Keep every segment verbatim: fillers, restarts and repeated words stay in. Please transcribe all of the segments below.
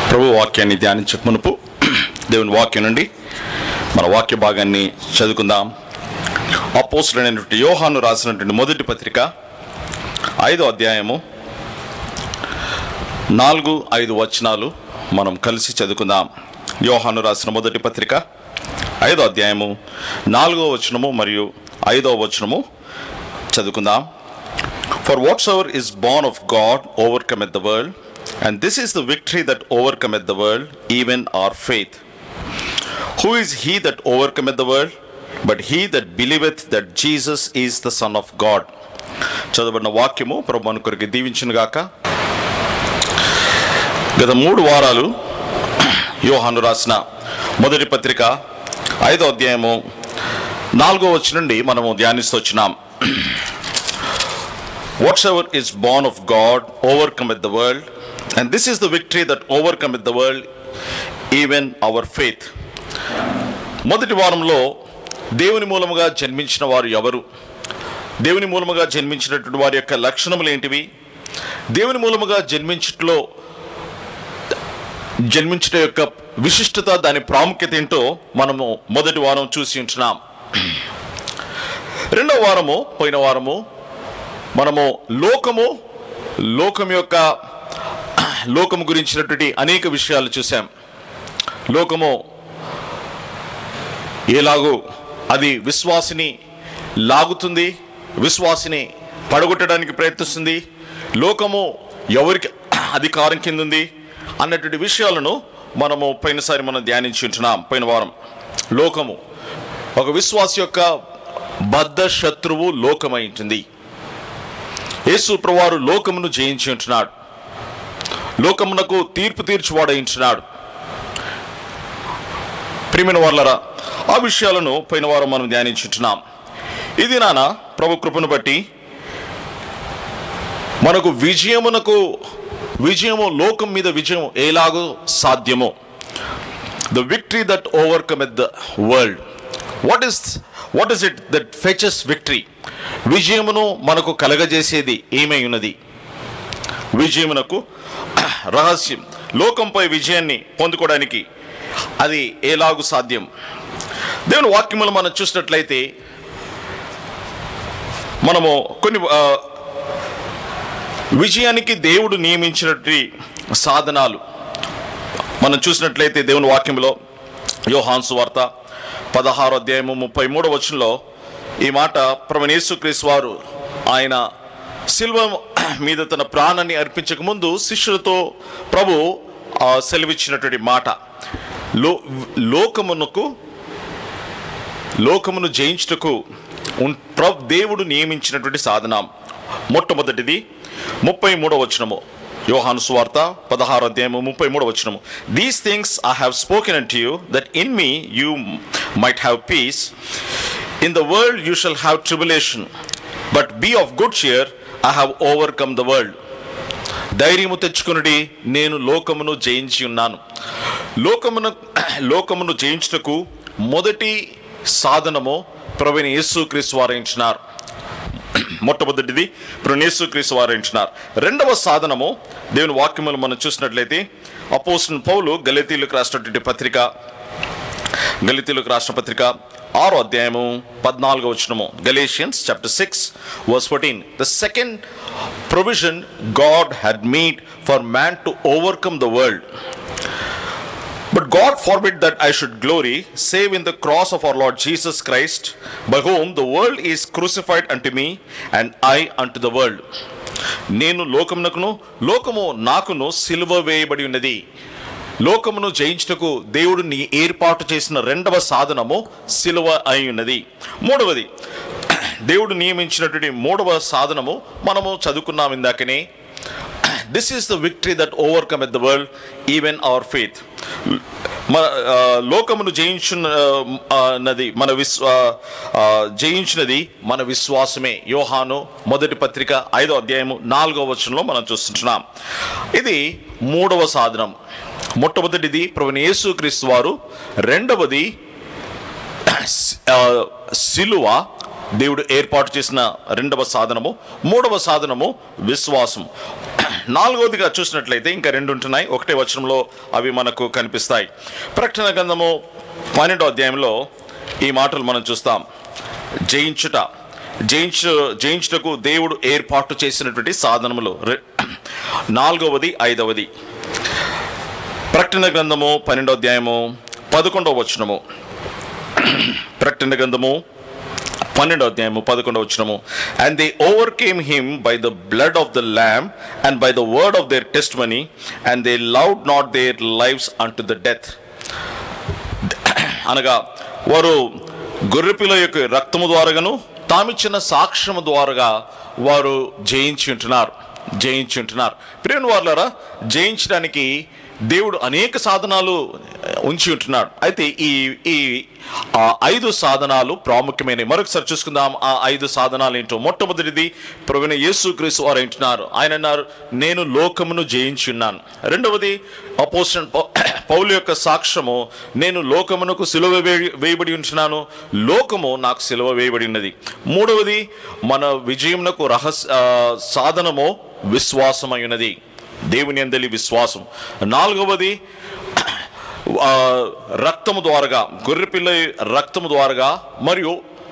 ప్రభు వాక్యాన్ని ధ్యానించక మునుపు దేవుని వాక్యం నుండి మన వాక్య భాగాన్ని చదువుకుందాం. అపోస్తలుడైనటువంటి యోహాను రాసినటువంటి మొదటి పత్రిక ఐదో అధ్యాయము నాలుగు ఐదు వచనాలు మనం కలిసి చదువుకుందాం. యోహాను రాసిన మొదటి పత్రిక ఐదో అధ్యాయము నాలుగో వచనము మరియు ఐదో వచనము చదువుకుందాం. For whatsoever is born of God overcometh the world, and this is the victory that overcometh the world, even our faith. Who is he that overcometh the world? But he that believeth that Jesus is the Son of God. చదవబడిన వాక్యము ప్రభువు మన కొరకు దీవించును గాక. గత మూడు వారాలు యోహాను రాసిన మొదటి పత్రిక ఐదో అధ్యాయము నాలుగో వచనం నుండి మనము ధ్యానిస్తూ వచ్చినాం. Whatsoever is born of God overcometh the world, and this is the victory that overcometh the world, even our faith. మొదటి వారంలో దేవుని మూలముగా జన్మించిన వారు ఎవరు, దేవుని మూలముగా జన్మించినటువంటి వారి యొక్క లక్షణములు ఏంటివి, దేవుని మూలముగా జన్మించట్లో జన్మించట యొక్క విశిష్టత, దాని ప్రాముఖ్యత ఏంటో మనము మొదటి వారం చూసి ఉంటున్నాం. రెండవ వారము పోయిన వారము మనము లోకము లోకం యొక్క లోకము గురించినటువంటి అనేక విషయాలు చూసాం. లోకము ఎలాగో అది విశ్వాసిని లాగుతుంది, విశ్వాసిని పడగొట్టడానికి ప్రయత్నిస్తుంది, లోకము ఎవరికి అధికారం కింద ఉంది అన్నటువంటి విషయాలను మనము పోయినసారి మనం ధ్యానించి ఉంటున్నాం. పోయిన వారం లోకము ఒక విశ్వాసి యొక్క బద్ధ శత్రువు లోకమై ఉంటుంది. యేసు ప్రభువారు లోకమును జయించి ఉంటున్నాడు, లోకమునకు తీర్పు తీర్చువాడై ఉంటున్నాడు. ప్రియమైన వారలారా, ఆ విషయాలను పోయిన వారం మనం ధ్యానించుంటున్నాం. ఇది నాన్న ప్రభు కృపను బట్టి మనకు విజయమునకు విజయము లోకం మీద విజయం ఎలాగో సాధ్యమో, the victory that overcome the world. What is what is it that fetches victory? విజయమును మనకు కలగజేసేది ఏమై ఉన్నది? విజయమునకు రహస్యం, లోకంపై విజయాన్ని పొందుకోవడానికి అది ఎలాగూ సాధ్యం? దేవుని వాక్యములు మనం చూసినట్లయితే మనము కొన్ని విజయానికి దేవుడు నియమించినటువంటి సాధనాలు మనం చూసినట్లయితే దేవుని వాక్యంలో యోహాను సువార్త పదహారో అధ్యాయము ముప్పై మూడో వచనంలో ఈ మాట ప్రభువైన యేసుక్రీస్తు వారు ఆయన సిలువ మీద తన ప్రాణాన్ని అర్పించక ముందు శిష్యులతో ప్రభు సెలవిచ్చినటువంటి మాట, లో లోకమునకు లోకమును జయించుటకు దేవుడు నియమించినటువంటి సాధనం. మొట్టమొదటిది ముప్పై మూడో వచనము, యోహాను సువార్త పదహారో అధ్యాయము ముప్పై మూడో వచనము. These things I have spoken unto you, that in me you might have peace. In the world you shall have tribulation, but be of good cheer, I have overcome the world. ధైర్యము తెచ్చుకొనుడి, నేను లోకమును జయించి ఉన్నాను. లోకమును లోకమును జయించుటకు మొదటి సాధనము ప్రభువైన యేసుక్రీస్తు వారు ఎంచినారు. మొట్టమొదటిది ప్రభువైన యేసుక్రీస్తు వారు ఎంచినారు. రెండవ సాధనము దేవుని వాక్యములు మనం చూసినట్లయితే అపోస్తలుడైన పౌలు గలతీయులకు రాసినటువంటి పత్రిక గలతీయులకు రాసిన పత్రిక ఆరో అధ్యాయము పద్నాలుగో వచనము, Galatians chapter six verse fourteen. The second provision God had made for man to overcome the world, but God forbid that I should glory save in the cross of our Lord Jesus Christ, by whom the world is crucified unto me and I unto the world. నేను లోకమునకును లోకము నాకును సిలువ వేయబడి ఉన్నది. లోకమును జయించుటకు దేవుడు నీ ఏర్పాటు చేసిన రెండవ సాధనము సిలువ అయి ఉన్నది. మూడవది దేవుడు నియమించినటువంటి మూడవ సాధనము మనము చదువుకున్నాం ఇందాకనే, this is the victory that overcome the world, even our faith. మన లోకమును జయించున్నది మన విశ్వ జయించినది మన విశ్వాసమే. యోహాను మొదటి పత్రిక ఐదో అధ్యాయము నాలుగో వచనంలో మనం చూస్తున్నాం. ఇది మూడవ సాధనం. మొట్టమొదటిది ప్రభువైన యేసుక్రీస్తు వారు, రెండవది సిలువ దేవుడు ఏర్పాటు చేసిన రెండవ సాధనము, మూడవ సాధనము విశ్వాసం. నాలుగవదిగా చూసినట్లయితే ఇంకా రెండు ఉంటున్నాయి, ఒకటే వచనంలో అవి మనకు కనిపిస్తాయి. ప్రకటన గ్రంథము పన్నెండో అధ్యాయంలో ఈ మాటలు మనం చూస్తాం. జయించుట, జయించు జయించుటకు దేవుడు ఏర్పాటు చేసినటువంటి సాధనములు. నాలుగవది ఐదవది ప్రకటన గ్రంథము పన్నెండో అధ్యాయము పదకొండవ వచనము. ప్రకటన గ్రంథము పన్నెండో అధ్యాయము పదకొండవ వచనము. And they overcame him by the blood of the lamb and by the word of their testimony and they loved not their lives unto the death. అనగా వారు గొర్రెపిల్ల యొక్క రక్తము ద్వారాగాను తామిచ్చిన సాక్ష్యము ద్వారాగా వారు జయించి ఉంటున్నారు జయించి ఉంటున్నారు ప్రియమైన వారులారా, జయించడానికి దేవుడు అనేక సాధనాలు ఉంచి ఉంటున్నాడు. అయితే ఈ ఈ ఐదు సాధనాలు ప్రాముఖ్యమైనవి. మరొకసారి చూసుకుందాం ఆ ఐదు సాధనాలు ఏంటో. మొట్టమొదటిది ప్రభువైన యేసుక్రీస్తు వారు అంటున్నారు, ఆయన అన్నారు, నేను లోకమును జయించి ఉన్నాను. రెండవది అపోస్తలుడైన పౌలు యొక్క సాక్ష్యము, నేను లోకమునకు సిలువ వేయబడి ఉంటున్నాను, లోకము నాకు సిలువ వేయబడి ఉన్నది. మూడవది మన విజయమునకు రహస్య సాధనము విశ్వాసమై ఉన్నది, దేవుని యందలి విశ్వాసం. నాలుగవది రక్తము ద్వారాగా, గొర్రెపిల్ల రక్తము ద్వారాగా, మరియు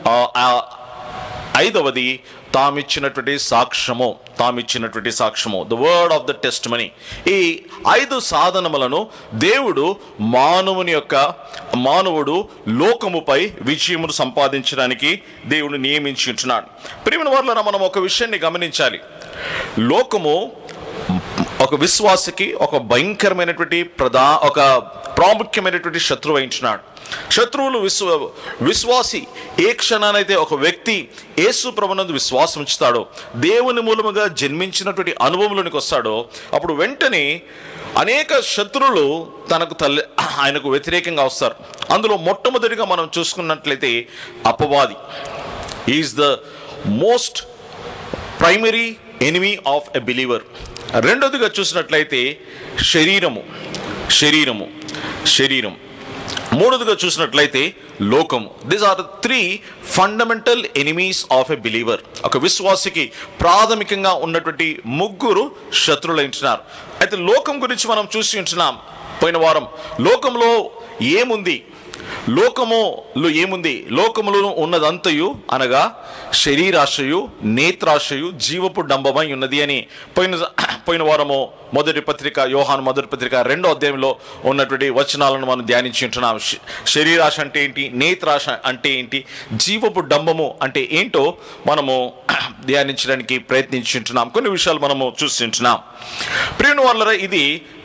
ఐదవది తామిచ్చినటువంటి సాక్ష్యము తామిచ్చినటువంటి సాక్ష్యము the word of the testimony. ఈ ఐదు సాధనములను దేవుడు మానవుని యొక్క మానవుడు లోకముపై విజయమును సంపాదించడానికి దేవుడు నియమించి ఉంటున్నాడు. ప్రియమైన వారులారా, మనం ఒక విషయాన్ని గమనించాలి. లోకము ఒక విశ్వాసకి ఒక భయంకరమైనటువంటి ప్రధా ఒక ప్రాముఖ్యమైనటువంటి శత్రువు వహించినాడు. శత్రువులు విశ్వ విశ్వాసి ఏ క్షణానైతే ఒక వ్యక్తి యేసు ప్రభునందు విశ్వాసం ఉంచుతాడో, దేవుని మూలముగా జన్మించినటువంటి అనుభవంలోనికి వస్తాడో, అప్పుడు వెంటనే అనేక శత్రువులు తనకు తల్లి ఆయనకు వ్యతిరేకంగా వస్తారు. అందులో మొట్టమొదటిగా మనం చూసుకున్నట్లయితే అపవాది is the most primary enemy of a believer. రెండోదిగా చూసినట్లయితే శరీరము శరీరము శరీరం మూడోదిగా చూసినట్లయితే లోకము. These are three fundamental enemies of a believer. ఒక విశ్వాసికి ప్రాథమికంగా ఉన్నటువంటి ముగ్గురు శత్రువులు ఉంటున్నారు. అయితే లోకం గురించి మనం చూసి ఉంటున్నాం పోయిన వారం. లోకంలో ఏముంది లోకములో ఏముంది లోకములో ఉన్నదంతయు అనగా శరీరాశయు నేత్రాశయు జీవపు డంబమై ఉన్నది అని పోయిన పోయిన వారము మొదటి పత్రిక యోహాను మొదటి పత్రిక రెండో అధ్యాయంలో ఉన్నటువంటి వచనాలను మనం ధ్యానించి ఉంటున్నాం. శరీరాశ అంటే ఏంటి, నేత్రాశ అంటే ఏంటి, జీవపు డంబము అంటే ఏంటో మనము ధ్యానించడానికి ప్రయత్నించుంటున్నాం. కొన్ని విషయాలు మనము చూస్తుంటున్నాం. ప్రియమైన వారులారా, ఇది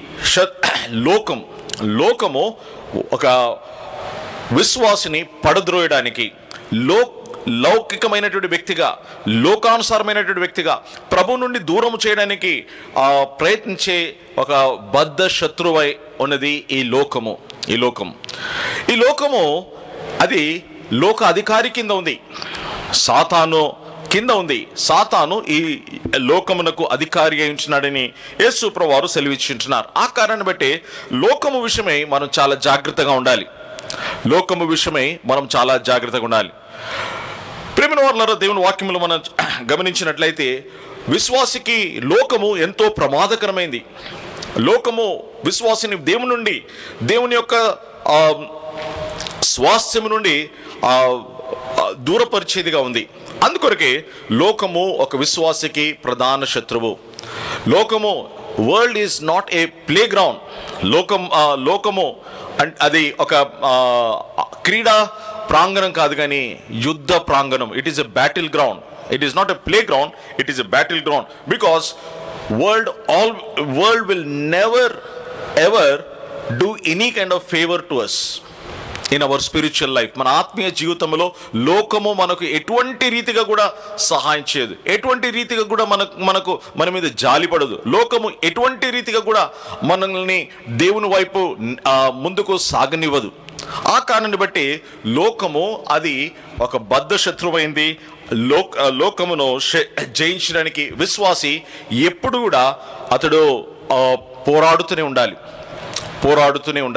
లోకం లోకము ఒక విశ్వాసిని పడద్రోయడానికి, లో లౌకికమైనటువంటి వ్యక్తిగా, లోకానుసారమైనటువంటి వ్యక్తిగా ప్రభు నుండి దూరం చేయడానికి ప్రయత్నించే ఒక బద్ధ శత్రువై ఉన్నది ఈ లోకము. ఈ లోకము ఈ లోకము అది లోక అధికారి కింద ఉంది, సాతాను కింద ఉంది. సాతాను ఈ లోకమునకు అధికారి అయి ఉంటున్నాడని యేసు ప్రభువు వారు సెలవిచ్చుంటున్నారు. ఆ కారణాన్ని బట్టి లోకము విషయమై మనం చాలా జాగ్రత్తగా ఉండాలి. లోకము విషయమై మనం చాలా జాగ్రత్తగా ఉండాలి. ప్రియమైన వారులారా, దేవుని వాక్యములు మనం గమనించినట్లయితే విశ్వాసికి లోకము ఎంతో ప్రమాదకరమైంది. లోకము విశ్వాసిని దేవుని నుండి, దేవుని యొక్క స్వాస్థ్యము నుండి దూరపరిచేదిగా ఉంది. అందుకొరకే లోకము ఒక విశ్వాసికి ప్రధాన శత్రువు. లోకము world is not a play ground. లోకం లోకము అది ఒక క్రీడా ప్రాంగణం కాదు, కానీ యుద్ధ ప్రాంగణం. It is a battle ground. It is not a play ground, it is a battle ground. Because world all world will never ever do any kind of favour to us in our spiritual life. మన ఆత్మీయ జీవితంలో లోకము మనకు ఎటువంటి రీతిగా కూడా సహాయం చేయదు, ఎటువంటి రీతిగా కూడా మనకు మనకు మన మీద జాలిపడదు. లోకము ఎటువంటి రీతిగా కూడా మనల్ని దేవుని వైపు ముందుకు సాగనివ్వదు. ఆ కారణాన్ని బట్టి లోకము అది ఒక బద్ధ శత్రువైంది. లోక లోకమును జయించడానికి విశ్వాసి ఎప్పుడు కూడా అతడు పోరాడుతూనే ఉండాలి పోరాడుతూనే ఉండాలి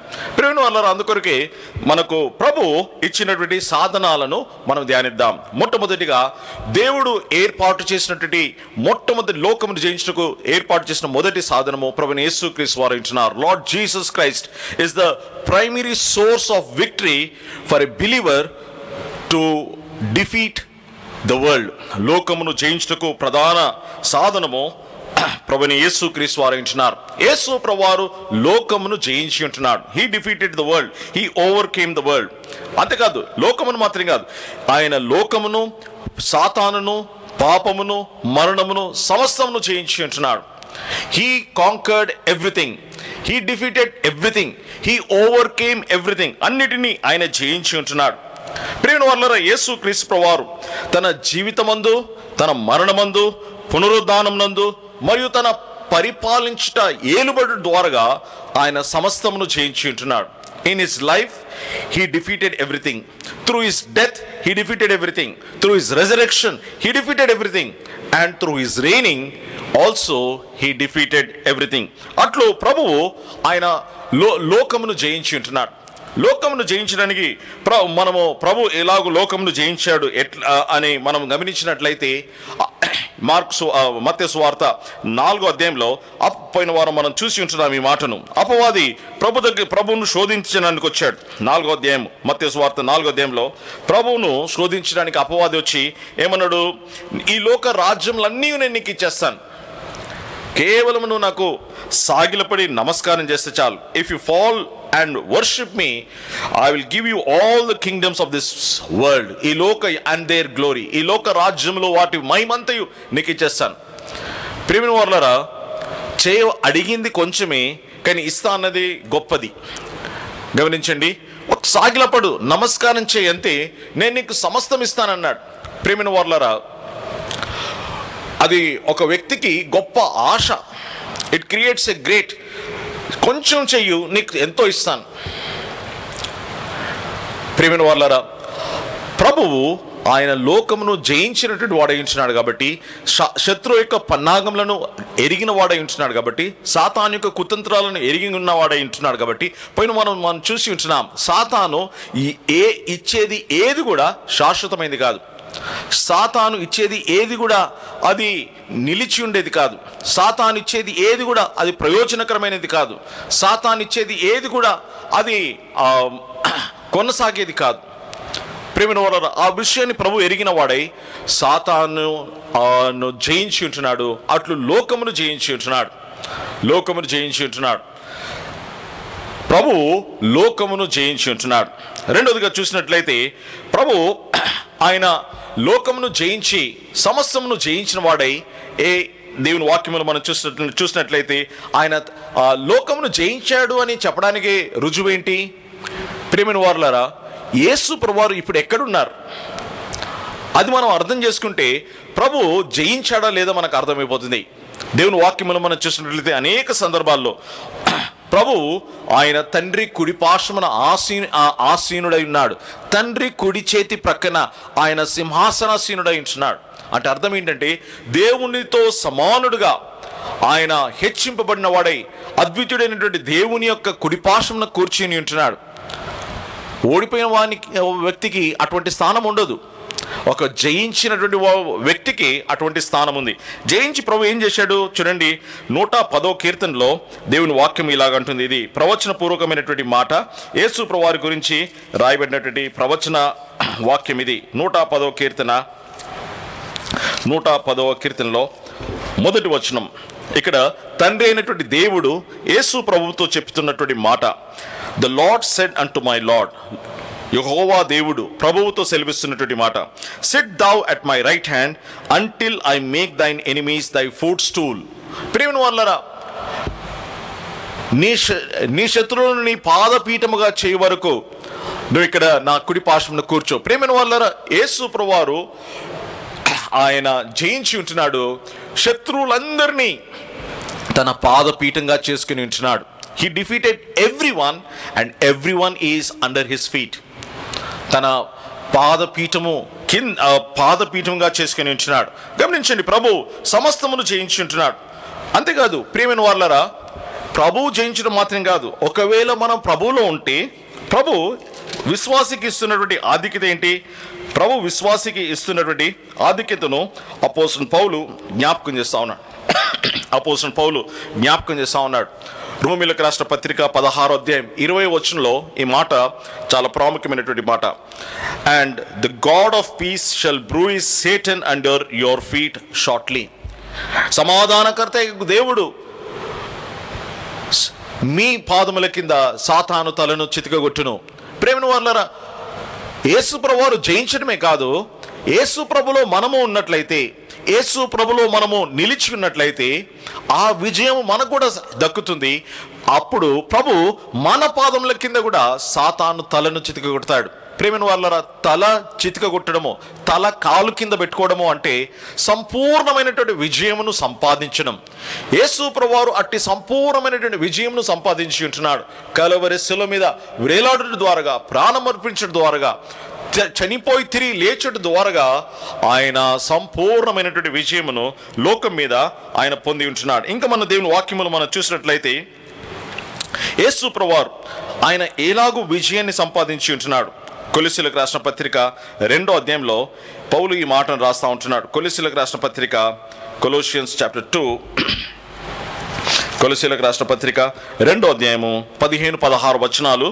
ప్రియమైన వాళ్ళ అందుకొరకే మనకు ప్రభు ఇచ్చినటువంటి సాధనాలను మనం ధ్యానిద్దాం. మొట్టమొదటిగా దేవుడు ఏర్పాటు చేసినటువంటి మొట్టమొదటి లోకమును జయించుటకు ఏర్పాటు చేసిన మొదటి సాధనము ప్రభువైన యేసుక్రీస్తు వారు ఇచ్చినారు. Lord Jesus Christ is the primary source of victory for a believer to defeat the world. లోకమును జయించుటకు ప్రధాన సాధనము ప్రభువైన యేసుక్రీస్తు వారు ఇచ్చినారు. యేసు ప్రభువారు లోకమును జయించి ఉంటున్నాడు. He defeated the world, he overcame the world. అంతేకాదు లోకమును మాత్రం కాదు, ఆయన లోకమును, సాతానును, పాపమును, మరణమును, సమస్తమును జయించి ఉంటున్నాడు. He conquered everything, he defeated everything, he overcame everything. అన్నిటినీ ఆయన జయించి ఉంటున్నాడు. ప్రియమైన వారలారా, యేసుక్రీస్తు ప్రభువారు తన జీవితమందు, తన మరణమందు, పునరుద్ధానమునందు మరియు తన పరిపాలించుట ఏలుబడి ద్వారా ఆయన సమస్తమును జయించి ఉంటున్నాడు. In his life he defeated everything. Through his death he defeated everything. Through his resurrection he defeated everything. And through his reigning also he defeated everything. అట్లు ప్రభువు ఆయన లో లోకమును జయించి ఉంటున్నాడు. లోకమును జయించడానికి ప్ర మనము ప్రభు ఎలాగో లోకమును జయించాడు ఎట్లా అని మనం గమనించినట్లయితే మార్క్సు మత్తయి సువార్త నాలుగో అధ్యాయంలో పోయిన వారం మనం చూసి ఉంటున్నాం ఈ మాటను. అపవాది ప్రభు దగ్గర ప్రభువును శోధించడానికి వచ్చాడు. నాలుగో అధ్యాయం మత్తయి సువార్త నాలుగో అధ్యాయంలో ప్రభువును శోధించడానికి అపవాది వచ్చి ఏమన్నాడు, ఈ లోక రాజ్యములన్నీ నేను నీకు ఇచ్చేస్తాను, కేవలం నువ్వు నాకు సాగిలపడి నమస్కారం చేస్తే చాలు. If you fall and worship me, I will give you all the kingdoms of this world, ఈ లోక and their glory. ఈ లోక రాజ్యంలో వాటి మహిమంతయు నీకు ఇచ్చేస్తాను. ప్రియమైన వారలారా, చేయ అడిగింది కొంచెమే కానీ ఇస్తా అన్నది గొప్పది. గమనించండి, ఒక సాగిలపడు నమస్కారం చేయి అంతే, నేను నీకు సమస్తం ఇస్తానన్నాడు. ప్రియమైన వారలారా, అది ఒక వ్యక్తికి గొప్ప ఆశ. ఇట్ క్రియేట్స్ ఎ గ్రేట్, కొంచెం చెయ్యు నీకు ఎంతో ఇస్తాను. ప్రియమైన వారలారా, ప్రభువు ఆయన లోకమును జయించినటువంటి వాడై ఉంటున్నాడు కాబట్టి, శత్రువు యొక్క పన్నాగములను ఎరిగిన వాడై ఉంటున్నాడు కాబట్టి, సాతాను యొక్క కుతంత్రాలను ఎరిగి ఉన్న వాడై ఉంటున్నాడు కాబట్టి, పోయిన మనం మనం చూసి ఉంటున్నాం సాతాను ఏ ఇచ్చేది ఏది కూడా శాశ్వతమైనది కాదు. సాతాను ఇచ్చేది ఏది కూడా అది నిలిచి ఉండేది కాదు. సాతాను ఇచ్చేది ఏది కూడా అది ప్రయోజనకరమైనది కాదు. సాతాను ఇచ్చేది ఏది కూడా అది కొనసాగేది కాదు. ప్రియమైన వారలారా, ఆ విషయాన్ని ప్రభు ఎరిగిన వాడై సాతాను జయించి ఉంటున్నాడు. అట్లు లోకమును జయించి ఉంటున్నాడు. లోకమును జయించి ఉంటున్నాడు ప్రభు లోకమును జయించి ఉంటున్నాడు. రెండవదిగా చూసినట్లయితే ప్రభు ఆయన లోకమును జయించి సమస్తమును జయించిన వాడై, ఏ దేవుని వాక్యములు మనం చూసినట్లు చూసినట్లయితే ఆయన లోకమును జయించాడు అని చెప్పడానికి రుజువేంటి? ప్రియమైన వారలారా, యేసు ప్రభువారు ఇప్పుడు ఎక్కడున్నారు అది మనం అర్థం చేసుకుంటే ప్రభు జయించాడా లేదా మనకు అర్థమైపోతుంది. దేవుని వాక్యములు మనం చూసినట్లయితే అనేక సందర్భాల్లో ప్రభు ఆయన తండ్రి కుడి పార్శ్వమున ఆసీ ఆసీనుడై ఉన్నాడు. తండ్రి కుడి చేతి ప్రక్కన ఆయన సింహాసనాసీనుడై ఉంటున్నాడు. అంటే అర్థం ఏంటంటే దేవునితో సమానుడుగా ఆయన హెచ్చింపబడిన వాడై అద్వితీయుడైనటువంటి దేవుని యొక్క కుడి పార్శ్వమున కూర్చుని ఉంటున్నాడు. ఓడిపోయిన వానికి వ్యక్తికి అటువంటి స్థానం ఉండదు. ఒక జయించినటువంటి వ్యక్తికి అటువంటి స్థానం ఉంది. జయించి ప్రభు ఏం చేశాడు చూడండి, నూట పదో కీర్తనలో దేవుని వాక్యం ఇలాగంటుంది. ఇది ప్రవచన పూర్వకమైనటువంటి మాట. యేసు ప్రభు వారి గురించి రాయబడినటువంటి ప్రవచన వాక్యం ఇది. నూట పదో కీర్తన నూట పదవ కీర్తనలో మొదటి వచనం. ఇక్కడ తండ్రి అయినటువంటి దేవుడు యేసు ప్రభువుతో చెప్తున్నటువంటి మాట, the Lord said unto my Lord. Jehovah దేవుడు ప్రభువుతో సెలవిస్తున్నటువంటి మాట, sit thou at my right hand until I make thine enemies thy footstool. ప్రియమైన వారలారా, నీ నీ శత్రువులను నీ పాదపీఠముగా చేయ వరకు నువ్వు ఇక్కడ నా కుడి పార్శ్వమున కూర్చో. ప్రియమైన వారలారా, యేసు ప్రభువారు ఆయన జయించి ఉంటున్నాడు. శత్రువులందరినీ తన పాదపీఠంగా చేసుకుని ఉంటున్నాడు. He defeated everyone and everyone is under his feet. తన పాదపీఠము కింద పాదపీఠంగా చేసుకుని ఉంటున్నాడు. గమనించండి, ప్రభు సమస్తమును జయించి ఉంటున్నాడు. అంతేకాదు ప్రియమైన వారలారా, ప్రభువు జయించడం మాత్రం కాదు, ఒకవేళ మనం ప్రభువులో ఉంటే ప్రభు విశ్వాసికి ఇస్తున్నటువంటి ఆధిక్యత ఏంటి? ప్రభు విశ్వాసికి ఇస్తున్నటువంటి ఆధిక్యతను అపోస్తలుడైన పౌలు జ్ఞాపకం చేస్తా ఉన్నాడు. అపోస్తలుడైన పౌలు జ్ఞాపకం చేస్తా ఉన్నాడు. రోమీయులకు రాసిన పత్రిక పదహారో అధ్యాయం ఇరవై వచనంలో ఈ మాట చాలా ప్రాముఖ్యమైనటువంటి మాట. And the God of peace shall bruise Satan under your feet shortly. సమాధానకర్త దేవుడు మీ పాదముల కింద సాతాను తలను చితకగొట్టును. ప్రేమను వాళ్ళరా, యేసు ప్రభువారు జయించడమే కాదు, యేసు ప్రభులో మనము ఉన్నట్లయితే, యేసు ప్రభులో మనము నిలిచి ఉన్నట్లయితే ఆ విజయం మనకు కూడా దక్కుతుంది. అప్పుడు ప్రభు మన పాదముల కింద కూడా సాతాను తలను చితకగొడతాడు. ప్రేమను వాళ్ళరా, తల చితకగొట్టడము, తల కాలు కింద పెట్టుకోవడము అంటే సంపూర్ణమైనటువంటి విజయమును సంపాదించడం. యేసు ప్రభువారు అట్టి సంపూర్ణమైనటువంటి విజయమును సంపాదించి ఉంటున్నాడు. కలువరి శిలువ మీద వేలాడడం ద్వారాగా, ప్రాణం అర్పించడం ద్వారాగా, చనిపోయి తిరిగి లేచడం ద్వారాగా ఆయన సంపూర్ణమైనటువంటి విజయమును లోకం మీద ఆయన పొంది ఉంటున్నాడు. ఇంకా మన దేవుని వాక్యములు మనం చూసినట్లయితే యేసు ప్రభువారు ఆయన ఎలాగూ విజయాన్ని సంపాదించి ఉంటున్నాడు. కొలొస్సీయులకు రాసిన పత్రిక రెండో అధ్యాయంలో పౌలు ఈ మాటను రాస్తా ఉంటున్నాడు. కొలొస్సీయులకు రాసిన పత్రిక, కొలోషియన్స్ చాప్టర్ టూ, కొలొస్సీయులకు రాసిన పత్రిక రెండో అధ్యాయము పదిహేను పదహారు వచనాలు,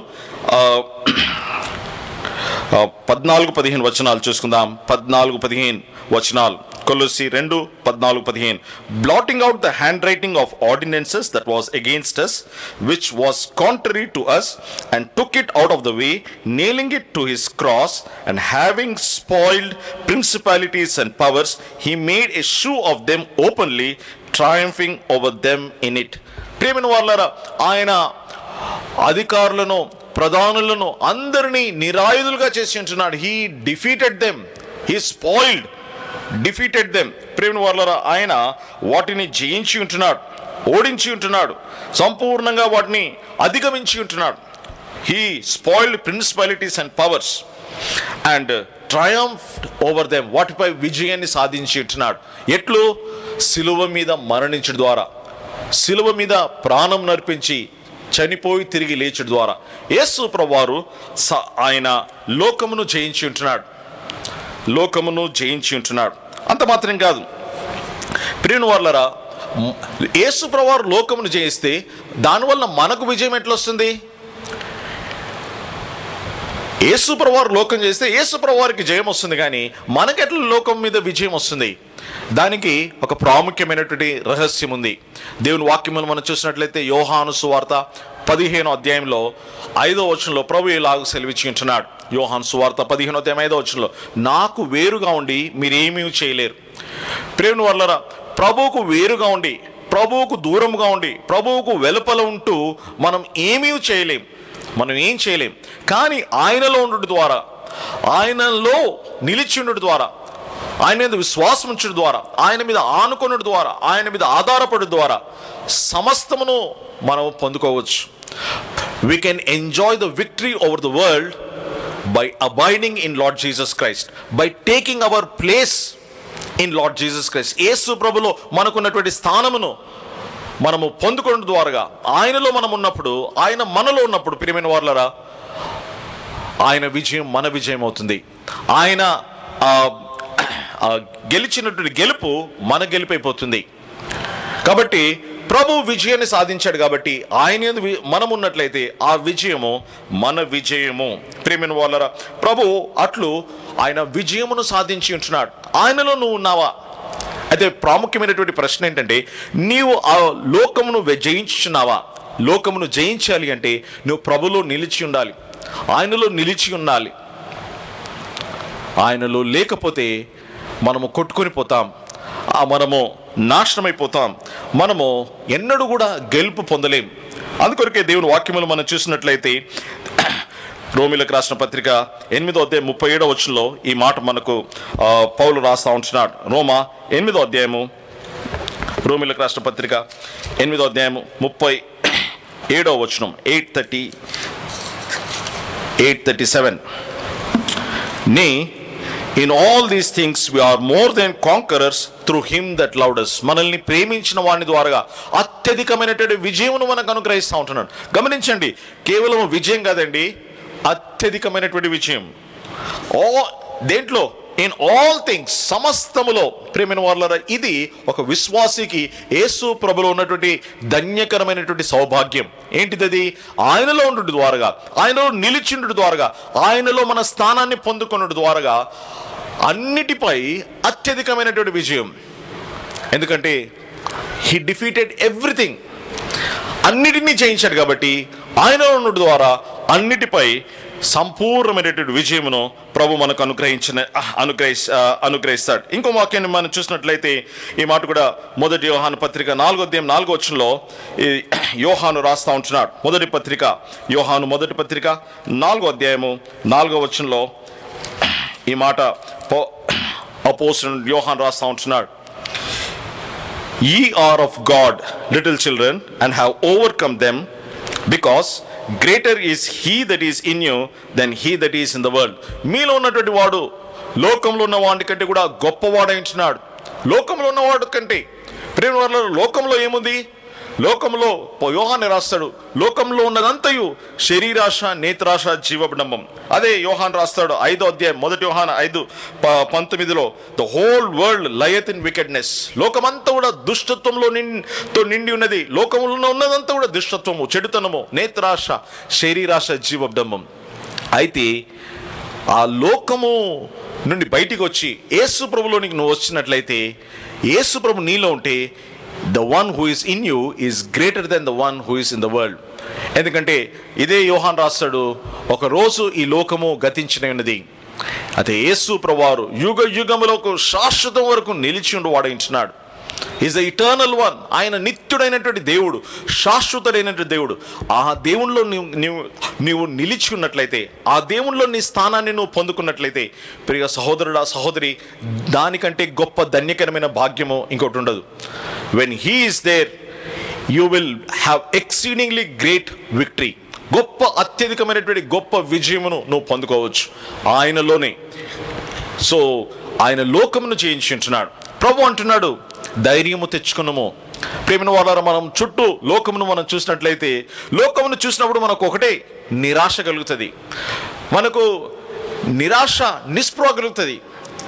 పద్నాలుగు పదిహేను వచనాలు చూసుకుందాం. పద్నాలుగు పదిహేను వచనాలు, కొలొస్సీ రెండు పద్నాలుగు పదిహేను. Blotting out the handwriting of ordinances that was against us, which was contrary to us, and took it out of the way, nailing it to his cross, and having spoiled principalities and powers, he made a show of them openly, triumphing over them in it. ప్రియమైన వారలారా, ఆయన అధికారులను, ప్రధానులను అందరినీ నిరాయుధులుగా చేసి ఉంటున్నాడు. He defeated them, he spoiled, defeated them. ప్రేమ వాళ్ళరా, ఆయన వాటిని జయించి ఉంటున్నాడు, ఓడించి ఉంటున్నాడు, సంపూర్ణంగా వాటిని అధిగమించి ఉంటున్నాడు. He spoiled principalities and powers and triumphed over them. వాటిపై విజయాన్ని సాధించి ఉంటున్నాడు. ఎట్లు? సిలువ మీద మరణించడం ద్వారా, సిలువ మీద ప్రాణం నర్పించి చనిపోయి తిరిగి లేచడం ద్వారా యేసు ప్రభువారు ఆయన లోకమును జయించి ఉంటున్నాడు, లోకమును జయించి ఉంటున్నాడు. అంత మాత్రం కాదు ప్రియమైన వారలారా, యేసు ప్రభువారు లోకమును జయిస్తే దానివల్ల మనకు విజయం ఎట్లా వస్తుంది? యేసు ప్రభువారు లోకం చేస్తే యేసు ప్రభువారికి జయం వస్తుంది, కానీ మనకెట్లా లోకం మీద విజయం వస్తుంది? దానికి ఒక ప్రాముఖ్యమైనటువంటి రహస్యం ఉంది. దేవుని వాక్యములు మనం చూసినట్లయితే యోహాను సువార్త పదిహేనో అధ్యాయంలో ఐదో వచనంలో ప్రభు ఇలాగ సెలవిచ్చి ఉంటున్నాడు. యోహాను సువార్త పదిహేనో అధ్యాయం ఐదో వచనంలో, నాకు వేరుగా ఉండి మీరేమీ చేయలేరు. ప్రేమ వాళ్ళరా, ప్రభువుకు వేరుగా ఉండి, ప్రభువుకు దూరంగా ఉండి, ప్రభువుకు వెలుపల ఉంటూ మనం ఏమీ చేయలేం, మనం ఏం చేయలేం. కానీ ఆయనలో ఉండడం ద్వారా, ఆయనలో నిలిచి ఉండడం ద్వారా, ఆయన మీద విశ్వాసం ఉంచడం ద్వారా, ఆయన మీద ఆనుకొనడం ద్వారా, ఆయన మీద ఆధారపడడం ద్వారా సమస్తమును మనం పొందుకోవచ్చు. We can enjoy the victory over the world by abiding in Lord Jesus Christ, by taking our place in Lord Jesus Christ. యేసు ప్రభులో మనకున్నటువంటి స్థానమును మనము పొందుకోవడం ద్వారా, ఆయనలో మనం ఉన్నప్పుడు, ఆయన మనలో ఉన్నప్పుడు ప్రియమైన వారలారా, ఆయన విజయం మన విజయం అవుతుంది. ఆయన గెలిచినటువంటి గెలుపు మన గెలుపైపోతుంది. కాబట్టి ప్రభు విజయాన్ని సాధించాడు కాబట్టి ఆయన మనం ఉన్నట్లయితే ఆ విజయము మన విజయము. ప్రియమైన వారలారా, ప్రభు అట్లు ఆయన విజయమును సాధించి ఉంటున్నాడు. ఆయనలో నువ్వు ఉన్నావా? అయితే ప్రాముఖ్యమైనటువంటి ప్రశ్న ఏంటంటే, నీవు ఆ లోకమును జయించుచున్నావా? లోకమును జయించాలి అంటే నువ్వు ప్రభులో నిలిచి ఉండాలి, ఆయనలో నిలిచి ఉండాలి. ఆయనలో లేకపోతే మనము కొట్టుకొని పోతాం, మనము నాశనమైపోతాం, మనము ఎన్నడూ కూడా గెలుపు పొందలేం. అందుకొరకే దేవుని వాక్యములు మనం చూసినట్లయితే రోమీయులకు రాసిన పత్రిక ఎనిమిదో అధ్యాయం ముప్పై ఏడో వచనంలో ఈ మాట మనకు పౌలు రాస్తా ఉంటున్నాడు. రోమా ఎనిమిదో అధ్యాయము, రోమీయులకు రాసిన పత్రిక ఎనిమిదో అధ్యాయము ముప్పై ఏడో వచనం, eight thirty eight thirty seven nay in all these things we are more than conquerors through him that loved us. మనల్ని ప్రేమించిన వాని ద్వారా అత్యధికమైనటువంటి విజయమును మనకు అనుగ్రహిస్తూ ఉంటున్నాడు. గమనించండి, కేవలం విజయం కాదండి, అత్యధికమైనటువంటి విజయం. ఓ దేంట్లో? ఇన్ ఆల్ థింగ్స్, సమస్తములో. ప్రేమైన వారలారా, ఇది ఒక విశ్వాసికి యేసు ప్రభులో ఉన్నటువంటి ధన్యకరమైనటువంటి సౌభాగ్యం. ఏంటిది? ఆయనలో ఉండు ద్వారాగా, ఆయనలో నిలిచిండు ద్వారాగా, ఆయనలో మన స్థానాన్ని పొందుకున్న ద్వారాగా అన్నిటిపై అత్యధికమైనటువంటి విజయం. ఎందుకంటే హీ డిఫీటెడ్ ఎవ్రీథింగ్, అన్నిటినీ జయించాడు కాబట్టి ఆయనలో ఉండు ద్వారా అన్నిటిపై సంపూర్ణమైనటువంటి విజయమును ప్రభు మనకు అనుగ్రహించిన అనుగ్రహి అనుగ్రహిస్తాడు. ఇంకో వాక్యాన్ని మనం చూసినట్లయితే ఈ మాట కూడా మొదటి యోహాను పత్రిక నాలుగో అధ్యాయం నాలుగో వచనంలో ఈ యోహాను రాస్తా ఉంటున్నాడు. మొదటి పత్రిక యోహాను మొదటి పత్రిక నాలుగో అధ్యాయము నాలుగో వచనంలో ఈ మాట అపోస్తలుడు యోహాను రాస్తా ఉంటున్నాడు. Ye are of God, little children, and have overcome them, because greater is he that is in you than he that is in the world. మీలో ఉన్నటువంటి వాడు లోకంలో ఉన్న వాడి కంటే కూడా గొప్పవాడైంటున్నాడు. లోకంలో ఉన్నవాడు కంటే, ప్రేమ వాళ్ళ లోకంలో ఏముంది? లోకంలో యోహాను రాస్తాడు, లోకంలో ఉన్నదంతయు శరీరాశ, నేత్రాశ, జీవడంబం. అదే యోహాను రాస్తాడు ఐదో అధ్యాయం మొదటి యోహాను ఐదు పంతొమ్మిదిలో, the whole world lieth in wickedness. లోకమంతా కూడా దుష్టత్వంలో నింతో నిండి ఉన్నది. లోకంలో ఉన్నదంతా కూడా దుష్టత్వము, చెడుతనము, నేత్రాశ, శరీరాశ, జీవడంబం. అయితే ఆ లోకము నుండి బయటికి వచ్చి యేసు ప్రభులోనికి నువ్వు వచ్చినట్లయితే, యేసు ప్రభు నీలో ఉంటే, the one who is in you is greater than the one who is in the world. ఎందుకంటే ఇదే యోహాను రాస్తాడు, ఒక రోజు ఈ లోకము గతించిన ఉన్నది, అయితే యేసు ప్రభువారు యుగ యుగములకు శాశ్వతం వరకు నిలిచి ఉండి వాడించినాడు. Is the eternal one. ఆయన నిత్యుడైనటువంటి దేవుడు, శాశ్వతుడైనటువంటి దేవుడు. ఆ దేవునిలో నీవు నీవు నీవు నిలిచి ఉన్నట్లయితే, ఆ దేవునిలో నీ స్థానాన్ని నువ్వు పొందుకున్నట్లయితే, ప్రియ సహోదరుడా సహోదరి, దానికంటే గొప్ప ధన్యకరమైన భాగ్యము ఇంకోటి ఉండదు. When he is there you will have exceedingly great victory. గొప్ప అత్యధికమైనటువంటి గొప్ప విజయమును నువ్వు పొందుకోవచ్చు ఆయనలోనే. సో ఆయన లోకమును జయించి ఉంటున్నాడు. ప్రభు అంటున్నాడు, ధైర్యము తెచ్చుకున్నాము. ప్రేమ వాళ్ళ మనం చుట్టూ లోకమును మనం చూసినట్లయితే, లోకమును చూసినప్పుడు మనకు ఒకటే నిరాశ కలుగుతుంది, మనకు నిరాశ నిస్పృహ కలుగుతుంది.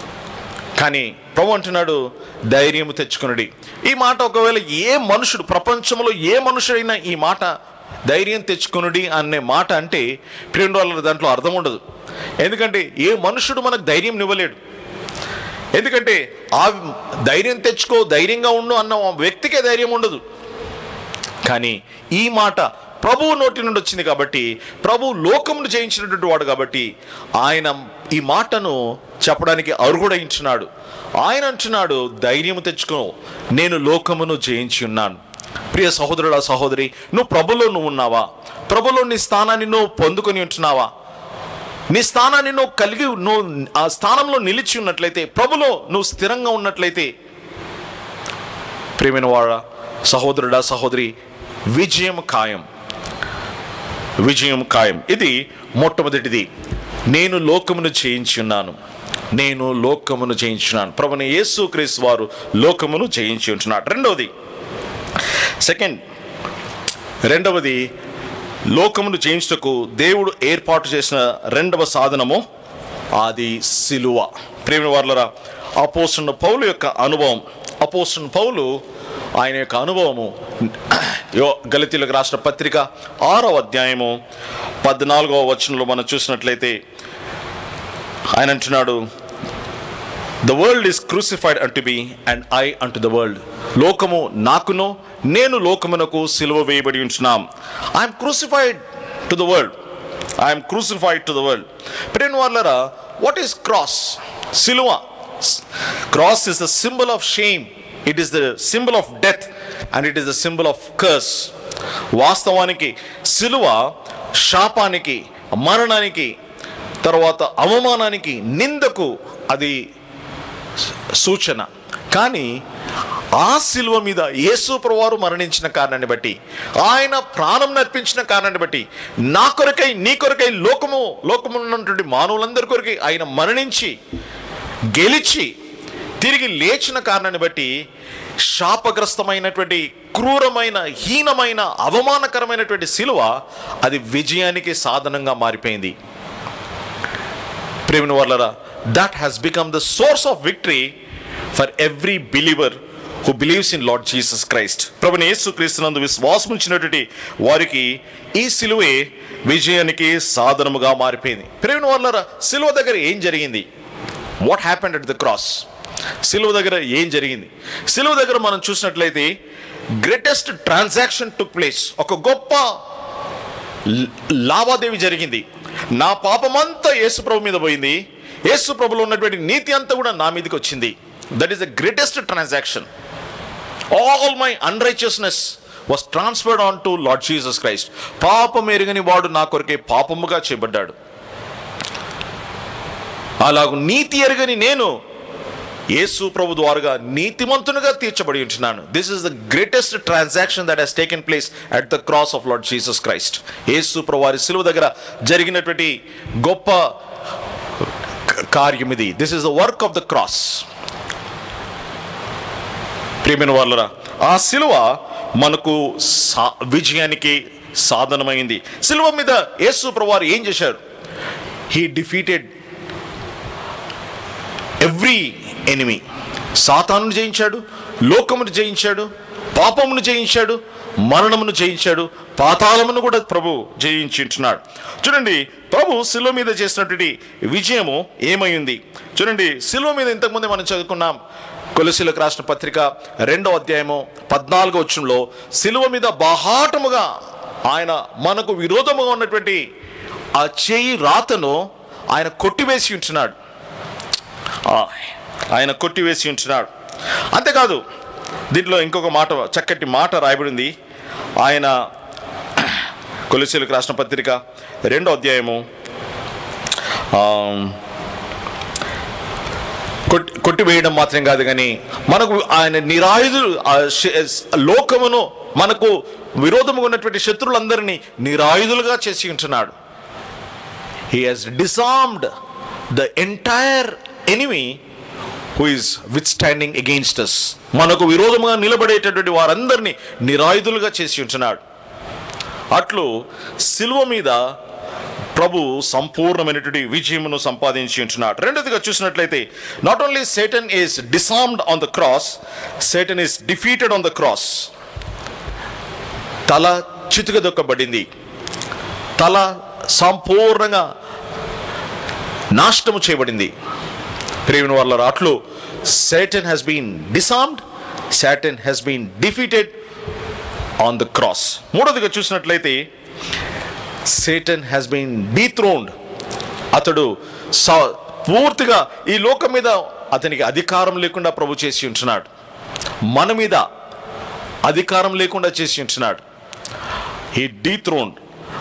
కానీ ప్రభు అంటున్నాడు, ధైర్యము తెచ్చుకునడి. ఈ మాట ఒకవేళ ఏ మనుషుడు, ప్రపంచంలో ఏ మనుషుడైనా ఈ మాట ధైర్యం తెచ్చుకునుడి అనే మాట అంటే, ప్రేమ వాళ్ళ దాంట్లో అర్థం ఉండదు. ఎందుకంటే ఏ మనుషుడు మనకు ధైర్యం ఇవ్వలేడు. ఎందుకంటే ఆ ధైర్యం తెచ్చుకో, ధైర్యంగా ఉండు అన్న వ్యక్తికే ధైర్యం ఉండదు. కానీ ఈ మాట ప్రభువు నోటి నుండి వచ్చింది కాబట్టి, ప్రభు లోకమును జయించినటువంటి వాడు కాబట్టి, ఆయన ఈ మాటను చెప్పడానికి అర్హుడయించున్నాడు. ఆయన అంటున్నాడు, ధైర్యము తెచ్చుకో, నేను లోకమును జయించి ఉన్నాను. ప్రియ సహోదరుడా సహోదరి, నువ్వు ప్రభులో నువ్వు ఉన్నావా? ప్రభులో నీ స్థానాన్ని నువ్వు పొందుకొని ఉంటున్నావా? నీ స్థానాన్ని నువ్వు కలిగి నువ్వు ఆ స్థానంలో నిలిచి ఉన్నట్లయితే, ప్రభులో నువ్వు స్థిరంగా ఉన్నట్లయితే, ప్రియమైన వాడా సహోదరుడా సహోదరి, విజయం ఖాయం, విజయం ఖాయం. ఇది మొట్టమొదటిది, నేను లోకమును జయించి ఉన్నాను, నేను లోకమును జయించున్నాను. ప్రభుని యేసుక్రీస్తు వారు లోకమును జయించి ఉంటున్నాడు. రెండవది సెకండ్ రెండవది లోకమును జయించుటకు దేవుడు ఏర్పాటు చేసిన రెండవ సాధనము అది సిలువ. ప్రేమ వారలారా, అపోస్తలుడైన పౌలు యొక్క అనుభవం, అపోస్తలుడైన పౌలు ఆయన యొక్క అనుభవము యో గలతీయులకు రాసిన పత్రిక ఆరవ అధ్యాయము పద్నాలుగవ వచనంలో మనం చూసినట్లయితే ఆయన అంటున్నాడు, the world is crucified unto me and I unto the world. లోకము నాకును, నేను లోకమునకు సిలువ వేయబడి ఉంటున్నాం. I'm crucified to the world, I'm crucified to the world. ప్రేమ వారలారా, వాట్ ఈస్ క్రాస్? సిలువ. Cross is the symbol of shame, it is the symbol of death and it is the symbol of curse. వాస్తవానికి సిలువ శాపానికి, మరణానికి, తర్వాత అవమానానికి, నిందకు అది సూచన. కానీ ఆ సిలువ మీద యేసు ప్రభువారు మరణించిన కారణాన్ని బట్టి, ఆయన ప్రాణం నర్పించిన కారణాన్ని బట్టి, నా కొరకై నీ కొరకై లోకము లోకము ఉన్నటువంటి మానవులందరి కొరకై ఆయన మరణించి గెలిచి తిరిగి లేచిన కారణాన్ని బట్టి శాపగ్రస్తమైనటువంటి క్రూరమైన హీనమైన అవమానకరమైనటువంటి సిలువ అది విజయానికి సాధనంగా మారిపోయింది. ప్రేమిన వాళ్ళరా, that has become the source of victory for every believer who believes in Lord Jesus Christ. ప్రభుని యేసుక్రీస్తునందు విశ్వాసం ఉంచినటువంటి వారికి ఈ సిలువే విజయానికి సాధనముగా మారిపోయింది. ప్రేమిన వాళ్ళరా, సిలువ దగ్గర ఏం జరిగింది? What happened at the cross? సిలువ దగ్గర ఏం జరిగింది? సిలువ దగ్గర మనం చూసినట్లయితే గ్రేటెస్ట్ ట్రాన్సాక్షన్ టుక్ ప్లేస్. ఒక గొప్ప లావాదేవీ జరిగింది. నా పాపమంతా యేసు ప్రభు మీద పోయింది, యేసు ప్రభులో ఉన్నటువంటి నీతి అంతా కూడా నా మీదకి వచ్చింది. That is the greatest transaction. All my unrighteousness was transferred on to Lord Jesus Christ. పాపం ఎరుగని వాడు నా కొరకే పాపముగా చేయబడ్డాడు. అలాగూ నీతి ఎరుగని నేను యేసు ప్రభు ద్వారా నీతిమంతునిగా తీర్చబడి ఉంటున్నాను. This is the greatest transaction that has taken place at the cross of Lord Jesus Christ. Yesu ప్రభు వారి సిలువ దగ్గర జరిగినటువంటి గొప్ప కార్యం ఇది. This is the work of the cross. ప్రియమైన వాళ్ళరా, ఆ సిలువ మనకు సా విజయానికి సాధనమైంది. సిలువ మీద యేసు ప్రభు వారు ఏం చేశారు? He defeated every enemy. సాతానును జయించాడు, లోకమును జయించాడు, పాపమును జయించాడు, మరణమును జయించాడు, పాతాళమును కూడా ప్రభు జయించుంటున్నాడు. చూడండి, ప్రభు శిలువ మీద చేసినటువంటి విజయము ఏమైంది చూడండి. శిలువ మీద ఇంతకుముందే మనం చదువుకున్నాం. కొలొస్సీయులకు రాసిన పత్రిక రెండో అధ్యాయము పద్నాలుగో వచనంలో శిలువ మీద బాహాటముగా ఆయన మనకు విరోధముగా ఉన్నటువంటి ఆ చేయి రాతను ఆయన కొట్టివేసి ఉంటున్నాడు. ఆయన కొట్టివేసి ఉంటున్నాడు. అంతేకాదు, దీంట్లో ఇంకొక మాట, చక్కటి మాట రాయబడింది. ఆయన కొలొస్సీయులకు రాసిన పత్రిక రెండో అధ్యాయము కొట్టి కొట్టివేయడం మాత్రం కాదు, కానీ మనకు ఆయన నిరాయుధులు లోకమును మనకు విరోధముగా ఉన్నటువంటి శత్రువులందరినీ నిరాయుధులుగా చేసి ఉంటున్నాడు. He has disarmed the entire enemy who is withstanding against us. మనకు విరోధముగా నిలబడేటటువంటి వారందరినీ నిరాయుధులుగా చేసి ఉంటున్నాడు. అట్లు సిలువ మీద ప్రభు సంపూర్ణమైనటువంటి విజయమును సంపాదించి ఉంటున్నాడు. రెండోదిగా చూసినట్లయితే, not only Satan is disarmed on the cross, Satan is defeated on the cross. తల చితుకదొక్కబడింది, తల సంపూర్ణంగా నాశనము చేయబడింది. ప్రియమైన వారలారా, అట్లు Satan has been disarmed, Satan has been defeated on the cross. మూడోదిగా చూసినట్లయితే, Satan has been dethroned. అతడు పూర్తిగా ఈ లోకం మీద అతనికి అధికారం లేకుండా ప్రభు చేసి ఉంటున్నాడు. మన మీద అధికారం లేకుండా చేసి ఉంటున్నాడు. He dethroned.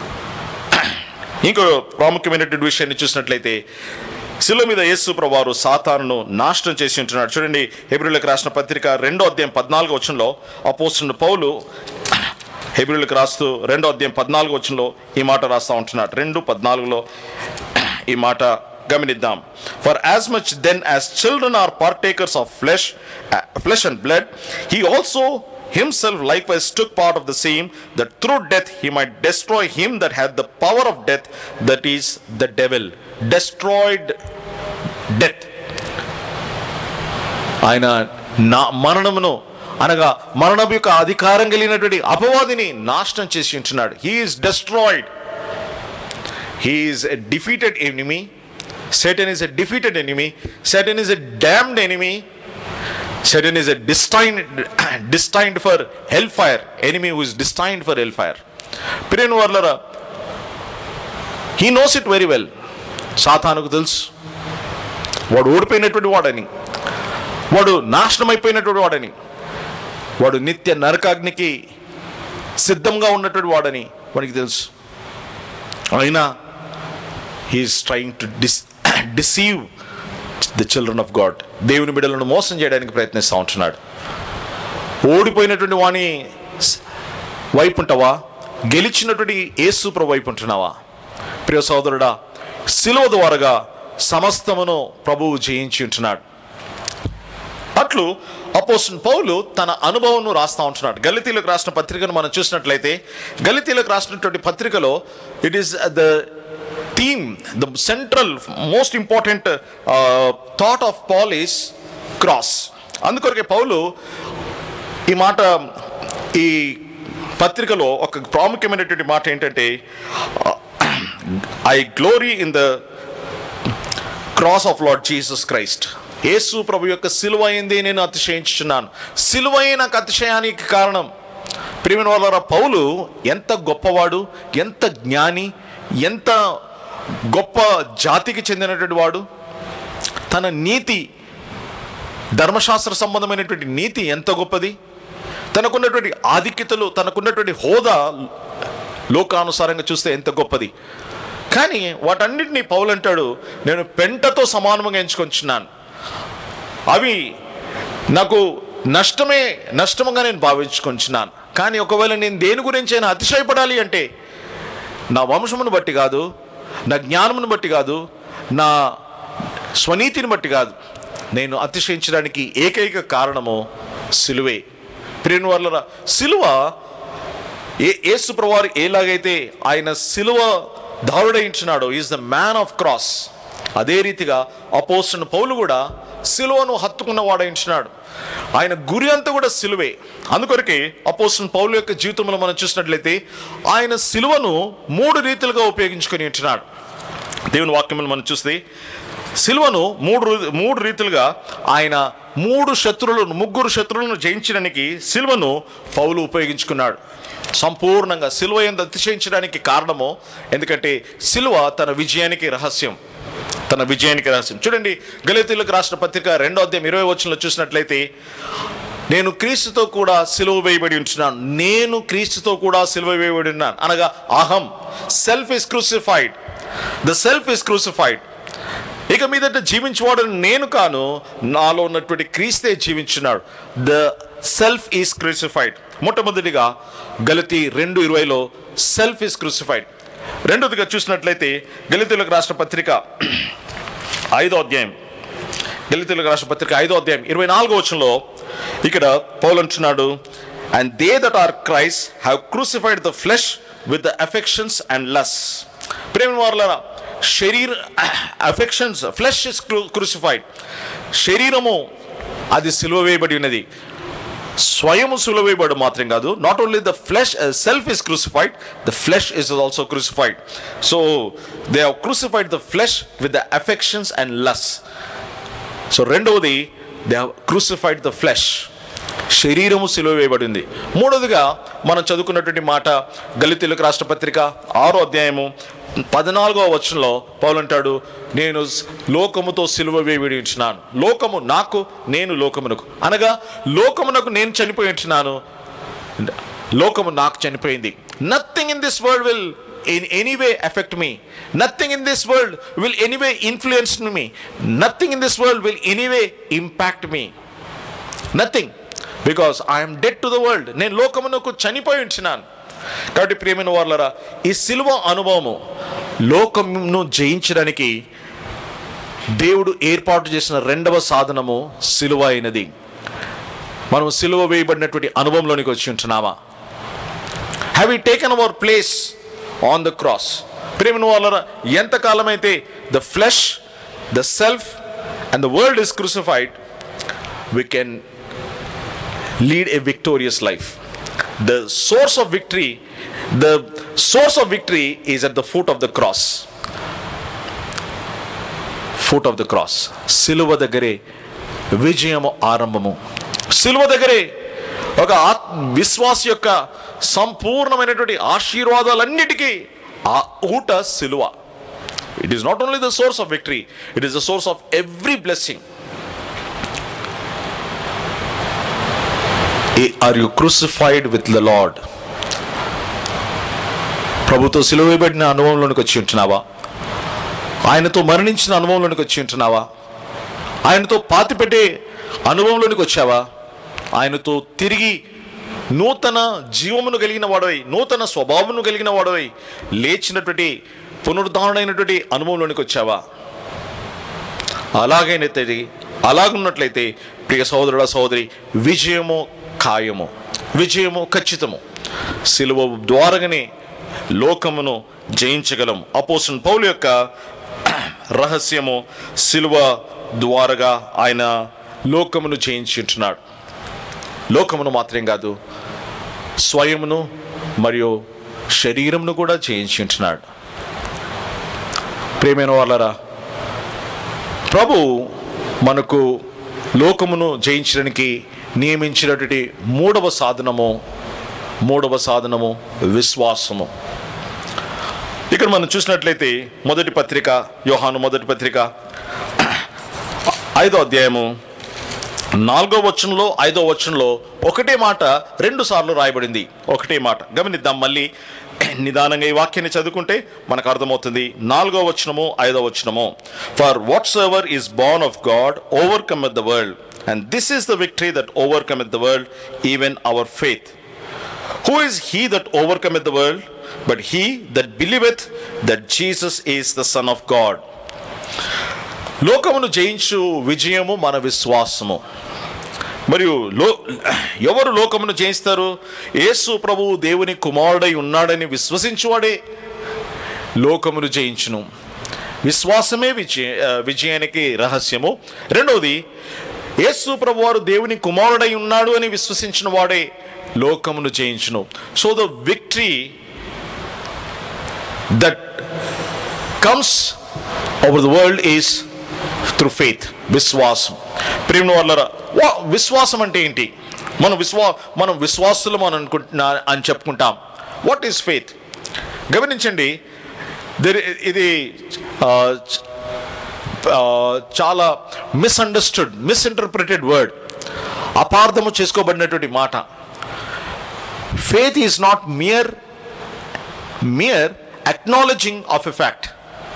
ఇంకో ప్రాముఖ్యమైనటువంటి విషయాన్ని చూసినట్లయితే, శిలువ మీద యేసు ప్రభువారు సాతానును నాశనం చేసి ఉంటున్నాడు. చూడండి, హెబ్రీయులకు రాసిన పత్రిక రెండో అధ్యాయం పద్నాలుగో వచనంలో అపోస్తలుడు పౌలు హెబ్రీయులకు రాస్తూ రెండో అధ్యాయం పద్నాలుగో వచనంలో ఈ మాట రాస్తూ ఉంటున్నాడు. రెండు పద్నాలుగులో ఈ మాట గమనిద్దాం. For as much then as children are partakers of flesh flesh and blood, he also himself likewise took part of the same, that through death he might destroy him that had the power of death, that is the devil. Destroyed death. ఆయన నా మరణమును అనగా మరణం యొక్క అధికారం కలిగినటువంటి అపవాదిని నాశనం చేసి ఉంటున్నాడు. he is destroyed. he is a defeated enemy. Satan is a defeated enemy. Satan is a damned enemy. Satan is a destined destined for hellfire. Enemy who is destined for hellfire. ప్రియమైన వారలారా, he knows it very well. సాతానుకు తెలుసు వాడు ఓడిపోయినటువంటి వాడని, వాడు నాశనం అయిపోయినటువంటి వాడని, వాడు నిత్య నరకాగ్నికి సిద్ధంగా ఉన్నటువంటి వాడని వాడికి తెలుసు. అయినా he is trying to dis- deceive the children of God. దేవుని బిడ్డలను మోసం చేయడానికి ప్రయత్నిస్తూ ఉంటున్నాడు. ఓడిపోయినటువంటి వాణి వైపు ఉంటావా, గెలిచినటువంటి యేసు ప్రభు వైపు ఉంటున్నావా? ప్రియ సోదరుడా, సిలువ ద్వారాగా సమస్తమును ప్రభువు జయించి ఉంటున్నాడు. అట్లు అపోస్తలుడైన పౌలు తన అనుభవంను రాస్తా ఉంటున్నాడు. గలితీయులకు రాసిన పత్రికను మనం చూసినట్లయితే, గలితీయులకు రాసినటువంటి పత్రికలో it is the theme, the central most important thought of Paul is cross. అందుకొరకే పౌలు ఈ మాట, ఈ పత్రికలో ఒక ప్రాముఖ్యమైనటువంటి మాట ఏంటంటే, I glory in the cross of Lord Jesus Christ. Yesu ప్రభు యొక్క సిలువ అయింది నేను అతిశయించుచున్నాను. సిలువయే నాకు అతిశయానికి కారణం. ప్రియమైన వాళ్ళారా, పౌలు ఎంత గొప్పవాడు, ఎంత జ్ఞాని, ఎంత గొప్ప జాతికి చెందినటువంటి వాడు. తన నీతి, ధర్మశాస్త్ర సంబంధమైనటువంటి నీతి ఎంత గొప్పది. తనకున్నటువంటి ఆధిక్యతలు, తనకున్నటువంటి హోదా లోకానుసారంగా చూస్తే ఎంత గొప్పది. కానీ వాటన్నిటినీ పౌలు అంటాడు, నేను పెంటతో సమానంగా ఎంచుకొంచున్నాను. అవి నాకు నష్టమే నష్టముగా నేను భావించుకొంచున్నాను. కానీ ఒకవేళ నేను దేని గురించి అయినా అతిశయపడాలి అంటే, నా వంశమును బట్టి కాదు, నా జ్ఞానమును బట్టి కాదు, నా స్వనీతిని బట్టి కాదు, నేను అతిశయించడానికి ఏకైక కారణము సిలువే. ప్రియమైన వారలారా, సిలువ ఏ యేసు ప్రభువారు ఎలాగైతే ఆయన సిలువ ధారుడయించున్నాడో, is the man of cross, అదే రీతిగా అపోస్తలుడైన పౌలు కూడా సిలువను హత్తుకున్న వాడయించున్నాడు. ఆయన గురి అంతా కూడా సిలువే. అందుకొరకే అపోస్తలుడైన పౌలు యొక్క జీవితంలో మనం చూసినట్లయితే ఆయన సిలువను మూడు రీతిలుగా ఉపయోగించుకొని ఉంటున్నాడు. దేవుని వాక్యములు మనం చూస్తే సిలువను మూడు మూడు రీతిలుగా ఆయన మూడు శత్రువులను ముగ్గురు శత్రువులను జయించడానికి సిలువను పౌలు ఉపయోగించుకున్నాడు. సంపూర్ణంగా సిలువ ఎంత అతిశయించడానికి కారణము, ఎందుకంటే సిలువ తన విజయానికి రహస్యం, తన విజయానికి రహస్యం. చూడండి, గలతీయులకు రాసిన పత్రిక రెండో అధ్యాయం ఇరవై వచనంలో చూసినట్లయితే, నేను క్రీస్తుతో కూడా సిలువ వేయబడి ఉంటున్నాను. నేను క్రీస్తుతో కూడా సిలువ వేయబడి ఉన్నాను అనగా అహం, self is crucified, the self is crucified. ఇక మీదట జీవించేవాడు నేను కాను, నాలో ఉన్నటువంటి క్రీస్తే జీవించున్నాడు. The self is crucified. మొట్టమొదటిగా గలతీ రెండు ఇరవైలో సెల్ఫ్ ఈస్ క్రూసిఫైడ్. రెండోదిగా చూసినట్లయితే గలతీయులకు రాసిన పత్రిక ఐదో అధ్యాయం గలతీయులకు రాసిన పత్రిక ఐదో అధ్యాయం ఇరవై నాలుగో వచనంలో ఇక్కడ పౌలు అంటున్నాడు, and they that are Christ have crucified the flesh with the affections and lust. ప్రేమ వారలారా, శరీర అఫెక్షన్స్, ఫ్లెష్ ఇస్ క్రూసిఫైడ్. శరీరము అది సిలువ వేయబడి ఉన్నది. స్వయము సిలువ వేయబడి మాత్రం కాదు, not only the flesh self is crucified, the flesh is also crucified. So they have crucified the flesh with the affections and lust. So రెండవది, they have crucified the flesh, శరీరము సిలువ వేయబడింది. మూడవదిగా మనం చదువుకున్నటువంటి మాట గలతీయులకు రాసిన పత్రిక ఆరో అధ్యాయము పద్నాలుగో వచనంలో పౌలు అంటాడు, నేను లోకముతో సిలువ వేయబడి ఉంటున్నాను. లోకము నాకు, నేను లోకమునకు, అనగా లోకమునకు నేను చనిపోయి ఉంటున్నాను, లోకము నాకు చనిపోయింది. Nothing in this world will in any way affect me, nothing in this world will any way influence me, nothing in this world will any way impact me, nothing, because I am dead to the world. నేను లోకమునకు చనిపోయి ఉంటున్నాను. కాబట్టి ప్రియమైన వారలారా, ఈ సిలువ అనుభవము లోకమును జయించడానికి దేవుడు ఏర్పాటు చేసిన రెండవ సాధనము సిలువ అయినది. మనం సిలువ వేయబడినటువంటి అనుభవంలోనికి వచ్చి ఉంటున్నామా? Have we taken our place on the cross? ప్రియమైన వారలారా, ఎంతకాలమైతే the flesh, the self and the world is crucified, we can lead a victorious life. The source of victory, the source of victory is at the foot of the cross. Foot of the cross. సిలువ దగ్గరే విజయము ఆరంభము. సిలువ దగ్గరే ఒక విశ్వాస యొక్క సంపూర్ణమైనటువంటి ఆశీర్వాదాలన్నిటికీ ఆ ఊట సిలువ. It is not only the source of victory, it is the source of every blessing. Are you crucified with the Lord? ప్రభుతో సిలువ వేయబడిన అనుభవంలోనికి వచ్చి ఉంటున్నావా? ఆయనతో మరణించిన అనుభవంలోనికి వచ్చి ఉంటున్నావా? ఆయనతో పాతిపెట్టే అనుభవంలోనికి వచ్చావా? ఆయనతో తిరిగి నూతన జీవమును కలిగిన వాడవై, నూతన స్వభావమును కలిగిన వాడవై లేచినటువంటి పునరుద్ధరణైనటువంటి అనుభవంలోనికి వచ్చావా? అలాగైనది అలాగున్నట్లయితే ప్రియ సహోదరుడ సహోదరి, విజయము ఖాయము, విజయము ఖచ్చితము. సిలువ ద్వారాగానే లోకమును జయించగలం. అపోస్తలుడైన పౌలు యొక్క రహస్యము సిలువ ద్వారాగా ఆయన లోకమును జయించుంటున్నాడు. లోకమును మాత్రం కాదు, స్వయమును మరియు శరీరమును కూడా జయించుంటున్నాడు. ప్రియమైన వాళ్ళరా, ప్రభు మనకు లోకమును జయించడానికి నియమించినటువంటి మూడవ సాధనము మూడవ సాధనము విశ్వాసము. ఇక్కడ మనం చూసినట్లయితే మొదటి పత్రిక, యోహాను మొదటి పత్రిక ఐదో అధ్యాయము నాలుగో వచనంలో ఐదో వచనంలో ఒకటే మాట రెండు సార్లు రాయబడింది. ఒకటే మాట గమనిద్దాం. మళ్ళీ నిదానంగా ఈ వాక్యాన్ని చదువుకుంటే మనకు అర్థమవుతుంది. నాలుగో వచనము ఐదో వచనము, for whatsoever is born of God overcometh the world, and this is the victory that overcometh the world, even our faith. Who is he that overcometh the world but he that believeth that Jesus is the son of God. లోకమును జయించు విజయము మన విశ్వాసము. మరియు లో ఎవరు లోకమును జయిస్తారు? యేసు ప్రభువు దేవుని కుమారుడై ఉన్నాడని విశ్వసించువాడే లోకమును జయించును. విశ్వాసమే విజయ విజయానికి రహస్యము. రెండవది, యేసు ప్రభు వారు దేవుని కుమారుడై ఉన్నాడు అని విశ్వసించిన వాడే లోకమును జయించును. So the victory that comes over the world is through faith, విశ్వాసం. ప్రియమైన వాళ్ళరా, విశ్వాసం అంటే ఏంటి? మనం విశ్వా మనం విశ్వాసులం అని అనుకుంటున్నా అని చెప్పుకుంటాం. What is faith? గమనించండి, ఇది చాలా మిస్అండర్స్టూడ్, మిస్ఇంటర్ప్రిటెడ్ వర్డ్, అపార్థము చేసుకోబడినటువంటి మాట. Faith is not mere mere acknowledging of a fact.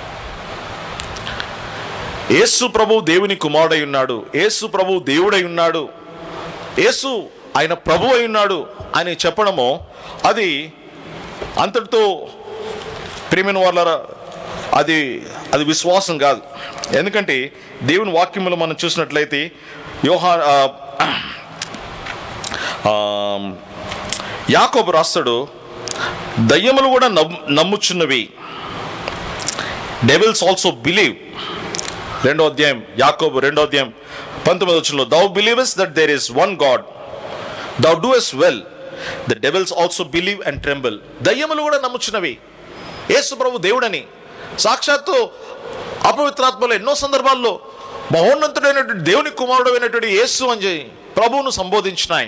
Yesu ప్రభు దేవుని కుమారుడై ఉన్నాడు, యేసు ప్రభు దేవుడై ఉన్నాడు, యేసు ఆయన ప్రభు అయి ఉన్నాడు అని చెప్పడము అది అంతటితో ప్రియమైన వాళ్ళరా, అది అది విశ్వాసం కాదు. ఎందుకంటే దేవుని వాక్యములు మనం చూసినట్లయితే యోహా యాకోబు రాస్తాడు, దయ్యములు కూడా నమ్ముచున్నవి, డెవిల్స్ ఆల్సో బిలీవ్. రెండో అధ్యాయం యాకోబు రెండో అధ్యాయం పంతొమ్మిది వచనంలో, thou believest that there is one God, thou doest well, the devils also believe and tremble. దయ్యములు కూడా నమ్ముచున్నవి యేసు ప్రభు దేవుడని. సాక్షాత్తు అపవిత్రాత్మలో ఎన్నో సందర్భాల్లో మహోన్నతుడైనటువంటి దేవుని కుమారుడు అయినటువంటి యేసు అని ప్రభువును సంబోధించినాయి.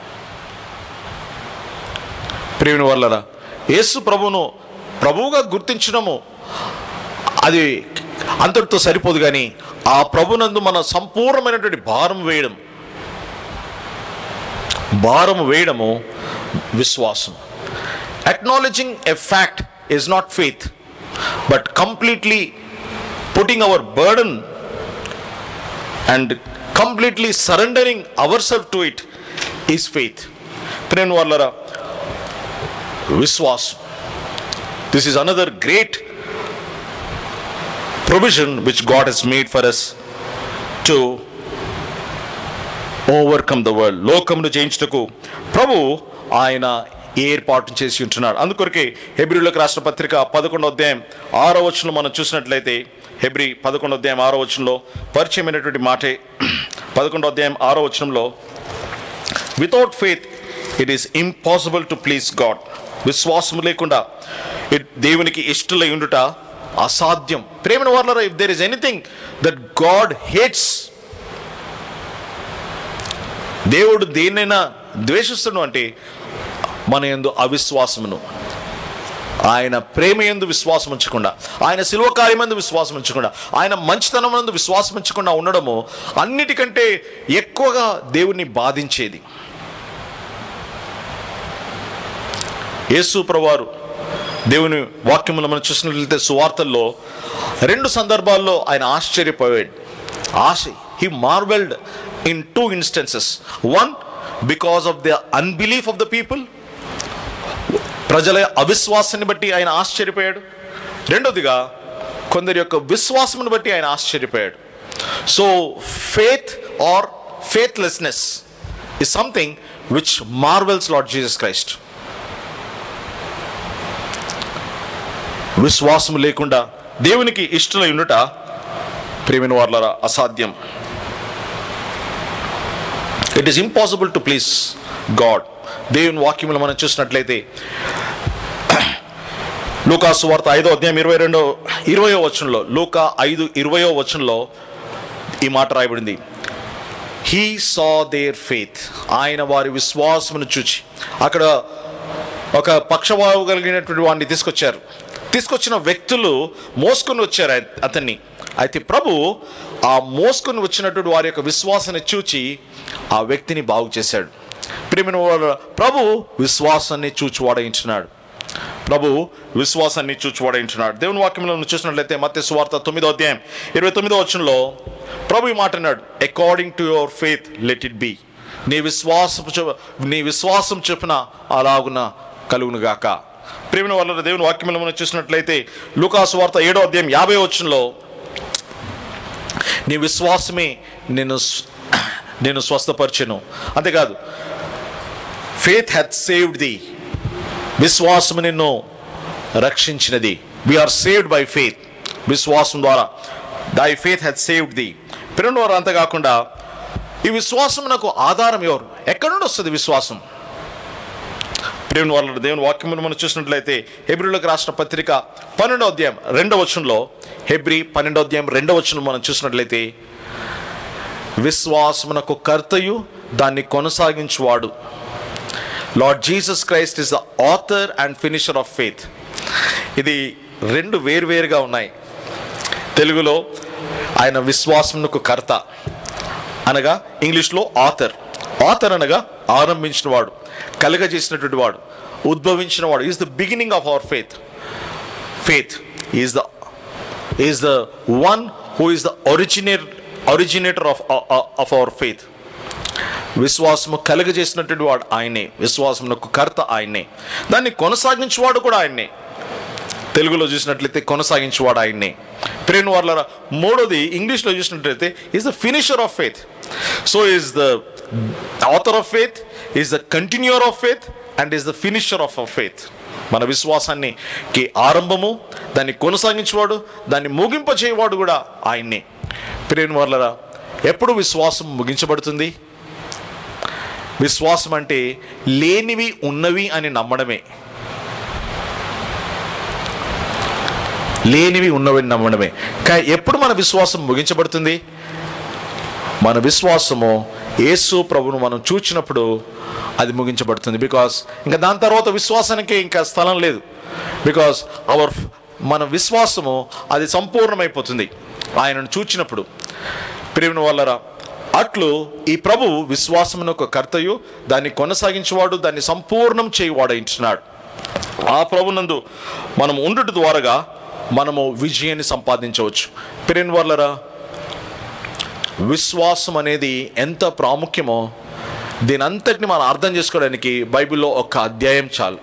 ప్రియమైన వాళ్ళరా, యేసు ప్రభువును ప్రభువుగా గుర్తించడము అది అంతటితో సరిపోదు, కానీ ఆ ప్రభునందు మన సంపూర్ణమైనటువంటి భారం వేయడం భారం వేయడము విశ్వాసం. Acknowledging a fact is not faith, but completely putting our burden and completely surrendering our self to it is faith. ప్రేమ వాళ్ళరా, విశ్వాసం, this is another great provision which God has made for us to overcome the world. లోకమును జయించుటకు ప్రభు ఆయన ఏర్పాటు చేసి ఉంటున్నాడు. అందుకొరకే హెబ్రీయులకు రాసిన పత్రిక పదకొండో అధ్యాయం ఆరో వచనంలో మనం చూసినట్లయితే, హెబ్రీ పదకొండో అధ్యాయం ఆరో వచనంలో పరిచయమైనటువంటి మాటే. పదకొండో అధ్యాయం ఆరో వచనంలో, without faith it is impossible to please God. విశ్వాసము లేకుండా దేవునికి ఇష్టలై ఉండుట అసాధ్యం. ప్రేమ వాళ్ళరా, if there is anything that God hates, దేవుడు దేన్నైనా ద్వేషిస్తును అంటే మన యందు అవిశ్వాసమును. ఆయన ప్రేమ యందు విశ్వాసం ఉంచకుండా, ఆయన శిలువ కార్యమందు విశ్వాసం ఉంచకుండా, ఆయన మంచితనం యందు విశ్వాసం ఉంచకుండా ఉండడము అన్నిటికంటే ఎక్కువగా దేవుణ్ణి బాధించేది. యేసు ప్రభువారు దేవుని వాక్యములు మనం చూసినట్లయితే సువార్తల్లో రెండు సందర్భాల్లో ఆయన ఆశ్చర్యపోయాడు. ఆశ he marvelled in two instances. One, because of the unbelief of the people, ప్రజల అవిశ్వాసాన్ని బట్టి ఆయన ఆశ్చర్యపోయాడు. రెండోదిగా కొందరి యొక్క విశ్వాసమును బట్టి ఆయన ఆశ్చర్యపోయాడు. So faith or faithlessness is something which marvels Lord Jesus Christ. విశ్వాసం లేకుండా దేవునికి ఇష్టమై ఉండుట ప్రియమైన వారలారా అసాధ్యం. It is impossible to please God. దేవుని వాక్యములు మనం చూసినట్లయితే లూకా సువార్త ఐదో అధ్యాయం ఇరవై రెండో ఇరవయో వచనంలో, లూకా ఐదు ఇరవయో వచనంలో ఈ మాట రాయబడింది, హీ సా దేర్ ఫెయిత్. ఆయన వారి విశ్వాసమును చూచి, అక్కడ ఒక పక్షవాయువు కలిగినటువంటి వాడిని తీసుకొచ్చారు. తీసుకొచ్చిన వ్యక్తులు మోసుకొని వచ్చారు అతన్ని. అయితే ప్రభు ఆ మోసుకొని వచ్చినటువంటి వారి యొక్క విశ్వాసాన్ని చూచి ఆ వ్యక్తిని బాగు చేశాడు. ప్రియమైన వారు, ప్రభు విశ్వాసాన్ని చూచి వాడయించున్నాడు. ప్రభు విశ్వాసాన్ని చూచి వాడయించున్నాడు. దేవుని వాక్యంలో చూసినట్లయితే మత్తయి సువార్త తొమ్మిదో అధ్యాయం ఇరవై తొమ్మిదో వచనంలో ప్రభు ఈ మాట అన్నాడు, according to your faith let it be. నీ విశ్వాసం నీ విశ్వాసం చొప్పున అలాగున కలుగును గాక. ప్రియమైన వాళ్ళ దేవుని వాక్యంలో మనం చూసినట్లయితే లూకా సువార్త ఏడో అధ్యాయం యాభై వచనంలో, నీ విశ్వాసమే నేను నేను స్వస్థపరిచెను. అంతేకాదు, ఫెయిత్ హ్యాత్ సేవ్డ్ ది. విశ్వాసము నిన్ను రక్షించినది. We are saved by faith. విశ్వాసం ద్వారా దై ఫెయిత్ హ్యాత్ సేవ్డ్ ది. ప్రియమైన వారు, అంతేకాకుండా ఈ విశ్వాసం నాకు ఆధారం ఎవరు? ఎక్కడి నుండి వస్తుంది విశ్వాసం? ప్రియమైన వాళ్ళ దేవుని వాక్యమును మనం చూసినట్లయితే హెబ్రీయులకు రాసిన పత్రిక పన్నెండో అధ్యాయం రెండవ వచనంలో, హెబ్రీ పన్నెండో అధ్యాయం రెండవ వచనం మనం చూసినట్లయితే, విశ్వాసమునకు కర్తయు దాన్ని కొనసాగించువాడు Lord Jesus Christ is the author and finisher of faith. ఇది రెండు వేరువేరుగా ఉన్నాయి. తెలుగులో ఆయన విశ్వాసమునకు కర్త అనగా, ఇంగ్లీష్లో ఆథర్. ఆథర్ అనగా ఆరంభించిన వాడు, కలుగజేసినటువంటి వాడు, ఉద్భవించిన వాడు. Is the beginning of our faith. Faith is the is the one who is the originate originator of of our faith. విశ్వాసము కలుగజేసినటువంటి వాడు ఆయనే. విశ్వాసమునకు కర్త ఆయనే. దాన్ని కొనసాగించేవాడు కూడా ఆయనే. తెలుగులో చూసినట్లయితే కొనసాగించేవాడు ఆయనే. ప్రియమైన వారలారా, మూడోది ఇంగ్లీష్లో చూసినట్లయితే is the finisher of faith. So is the author of faith, is the continuer of faith and is the finisher of our faith. మన విశ్వాసానికి ఆరంభము, దాన్ని కొనసాగించేవాడు, దాన్ని ముగింపచేయవాడు కూడా ఆయన్నే. ప్రియమైన వారలారా, ఎప్పుడు విశ్వాసం ముగించబడుతుంది? విశ్వాసం అంటే లేనివి ఉన్నవి అని నమ్మడమే. లేనివి ఉన్నవి నమ్మడమే. కానీ ఎప్పుడు మన విశ్వాసం ముగించబడుతుంది? మన విశ్వాసము యేసు ప్రభువును మనం చూచినప్పుడు అది ముగించబడుతుంది. బికాస్ ఇంకా దాని తర్వాత విశ్వాసానికి ఇంకా స్థలం లేదు. బికాస్ అవర్ మన విశ్వాసము అది సంపూర్ణమైపోతుంది ఆయనను చూచినప్పుడు. ప్రియమైన వాళ్ళరా, అట్లు ఈ ప్రభు విశ్వాసమునకు కర్తయు దాన్ని కొనసాగించేవాడు, దాన్ని సంపూర్ణం చేయువాడయించున్నాడు. ఆ ప్రభునందు మనం ఉండుట ద్వారాగా మనము విజయాన్ని సంపాదించవచ్చు. ప్రియమైన వాళ్ళరా, విశ్వాసం అనేది ఎంత ప్రాముఖ్యమో దీని అంతటిని మనం అర్థం చేసుకోవడానికి బైబిల్లో ఒక అధ్యాయం చాలు.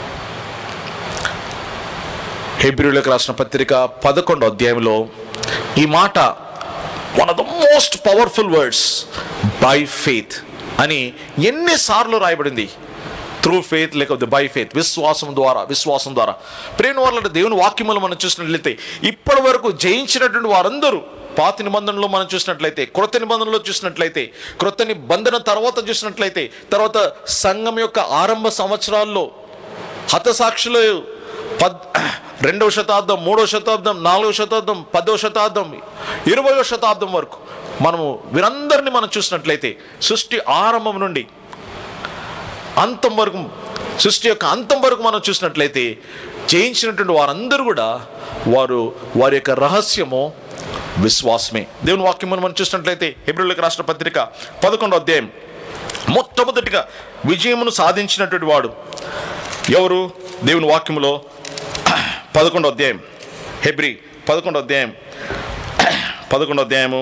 హెబ్రీయులకు రాసిన పత్రిక పదకొండో అధ్యాయంలో ఈ మాట, one of the most powerful words, by faith అని ఎన్నిసార్లు రాయబడింది. త్రూ ఫెయిత్ లేకపోతే బై ఫెయిత్, విశ్వాసం ద్వారా, విశ్వాసం ద్వారా. ప్రేమ వాళ్ళ దేవుని వాక్యములు మనం చూసినట్లయితే ఇప్పటి వరకు జయించినటువంటి వారందరూ, పాత నిబంధనలో మనం చూసినట్లయితే, క్రొత్త నిబంధనలో చూసినట్లయితే, క్రొత్త నిబంధన తర్వాత చూసినట్లయితే, తర్వాత సంఘం యొక్క ఆరంభ సంవత్సరాల్లో హతసాక్షులు పద్ రెండవ శతాబ్దం, మూడవ శతాబ్దం, నాలుగవ శతాబ్దం, పదవ శతాబ్దం, ఇరవయో శతాబ్దం వరకు మనము వీరందరినీ మనం చూసినట్లయితే, సృష్టి ఆరంభం నుండి అంతం వరకు, సృష్టి యొక్క అంతం వరకు మనం చూసినట్లయితే జయించినటువంటి వారందరూ కూడా వారు వారి యొక్క రహస్యము విశ్వాసమే. దేవుని వాక్యం మనం చూసినట్లయితే హెబ్రీయులకు రాసిన పత్రిక పదకొండో అధ్యాయం మొట్టమొదటిగా విజయమును సాధించినటువంటి వాడు ఎవరు? దేవుని వాక్యములో పదకొండో అధ్యాయం, హెబ్రీ పదకొండో అధ్యాయం పదకొండో అధ్యాయము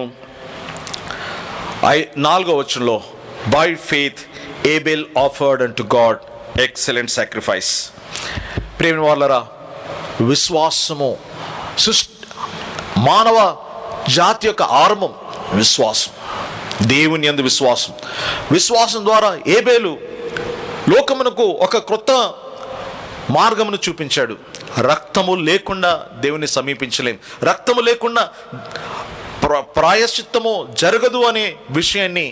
ఐ నాలుగో వచనంలో, by faith Abel offered unto God excellent sacrifice. ప్రేమ వాళ్ళరా, విశ్వాసము సృష్టి మానవ జాతి యొక్క ఆరంభం, విశ్వాసం, దేవుని యందు విశ్వాసం. విశ్వాసం ద్వారా ఏబేలు లోకమునకు ఒక క్రొత్త మార్గమును చూపించాడు. రక్తము లేకుండా దేవుని సమీపించలేం, రక్తము లేకుండా ప్ర ప్రాయశ్చిత్తము జరగదు అనే విషయాన్ని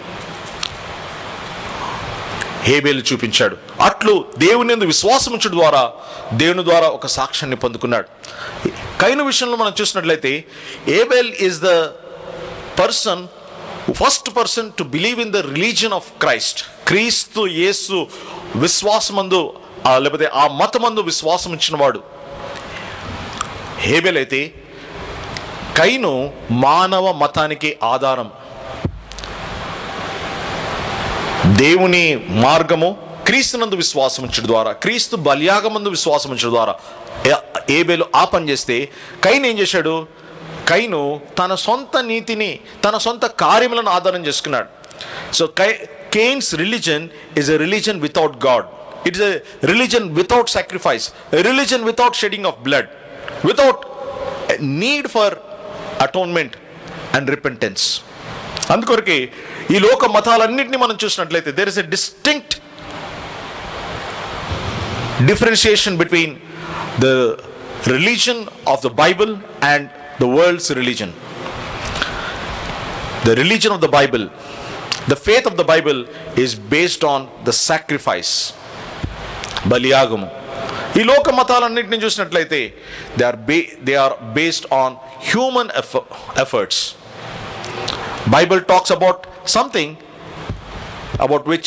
హేబేలు చూపించాడు. అట్లు దేవుని యందు విశ్వాసం ఉంచడం ద్వారా దేవుని ద్వారా ఒక సాక్ష్యాన్ని పొందుకున్నాడు. కయీను విషయంలో మనం చూసినట్లయితే Abel is the person, first person to believe in the religion of Christ. Kristu Yesu విశ్వాసమందు లేకపోతే ఆ మతమందు విశ్వాసం ఇచ్చిన వాడు హేబేల్ అయితే, కయీను మానవ మతానికి ఆధారం. దేవుని మార్గము క్రీస్తునందు విశ్వాసం ఉంచడం ద్వారా, క్రీస్తు బలియాగమందు విశ్వాసం ఉంచడం ద్వారా ఏబేలు ఆ పని చేస్తే, కయీను ఏం చేశాడు? కయీను తన సొంత నీతిని, తన సొంత కార్యములను ఆధారం చేసుకున్నాడు. సో కై Cain's religion is a religion without God. It is a religion without sacrifice, a religion without shedding of blood, without a need for atonement and repentance. అందుకొరకే ఈ లోక మతాలన్నింటినీ మనం చూసినట్లయితే there is a distinct differentiation between the religion of the Bible and the world's religion. The religion of the Bible, the faith of the Bible is based on the sacrifice, బలియాగము. ఈ లోక మతాలన్నింటినీ చూసినట్లయితే they are be they are based on human efforts. Bible talks about something about which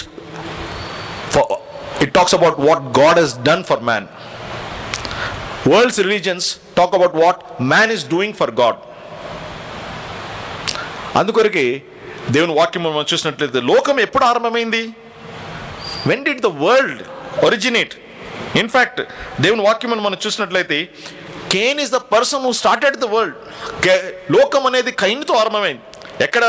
it talks about what God has done for man. World's religions talk about what man is doing for God. అందుకొరకే దేవుని వాక్యం మనం చూసినట్లయితే లోకం ఎప్పుడు ఆరంభమైంది? When did the world originate? In fact, దేవుని వాక్యం మనం చూసినట్లయితే Cain is the person who started the world. లోకం అనేది కయీనుతో ఆరంభమైంది. ఎక్కడ?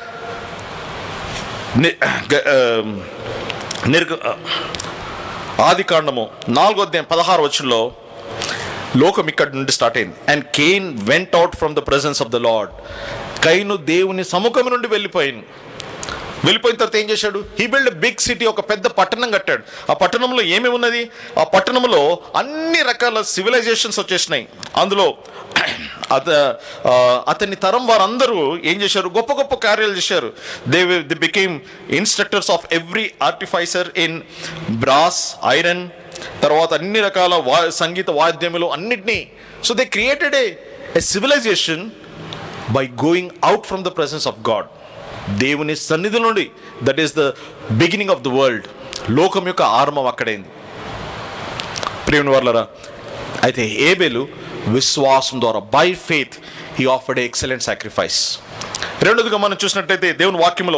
ఆది కాండము నాలుగో అధ్యాయం పదహారు వచనంలో లోకం ఇక్కడ నుండి స్టార్ట్ అయింది. And Cain went out from the presence of the Lord. Kayinu దేవుని సముఖం నుండి వెళ్ళిపోయాను. వెళ్ళిపోయిన తర్వాత ఏం చేశాడు? He build a big city, ఒక పెద్ద పట్టణం కట్టాడు. ఆ పట్టణంలో ఏమేమి ఉన్నది? ఆ పట్టణంలో అన్ని రకాల సివిలైజేషన్స్ వచ్చేసినాయి. అందులో అత అతని తరం వారందరూ ఏం చేశారు? గొప్ప గొప్ప కార్యాలు చేశారు. They they became instructors of every artificer in brass, iron, తర్వాత అన్ని రకాల వా సంగీత వాద్యములు అన్నిటినీ. So they created a civilization by going out from the presence of God. దేవుని సన్నిధి నుండి. That is the beginning of the world. లోకం యొక్క ఆరంభం అక్కడైంది. ప్రియమైన వారలారా, అయితే ఏబేలు విశ్వాసం ద్వారా, by faith, he offered a excellent sacrifice. రెండోదిగా మనం చూసినట్లయితే దేవుని వాక్యంలో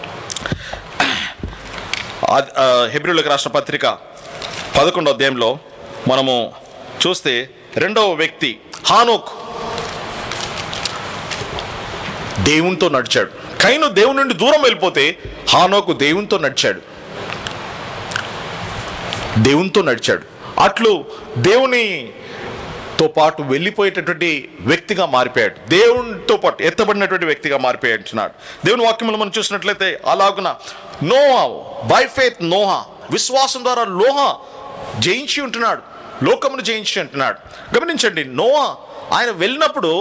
హెబ్రీయులకు రాసిన పత్రిక పదకొండో అధ్యాయంలో మనము చూస్తే రెండవ వ్యక్తి హానోక్ దేవునితో నడిచాడు. కయీను దేవుని నుండి దూరం వెళ్ళిపోతే హానోకు దేవునితో నడిచాడు. దేవునితో నడిచాడు. అట్లు దేవునితో పాటు వెళ్ళిపోయేటటువంటి వ్యక్తిగా మారిపోయాడు. దేవునితో పాటు ఎత్తబడినటువంటి వ్యక్తిగా మారిపోయాడు. దేవుని వాక్యంలో మనం చూసినట్లయితే అలాగున నోహా, బై ఫెయిత్ నోహా, విశ్వాసం ద్వారా లోహా జయించి ఉంటున్నాడు, లోకమును జయించి ఉంటున్నాడు. గమనించండి, నోహా ఆయన వెళ్ళినప్పుడు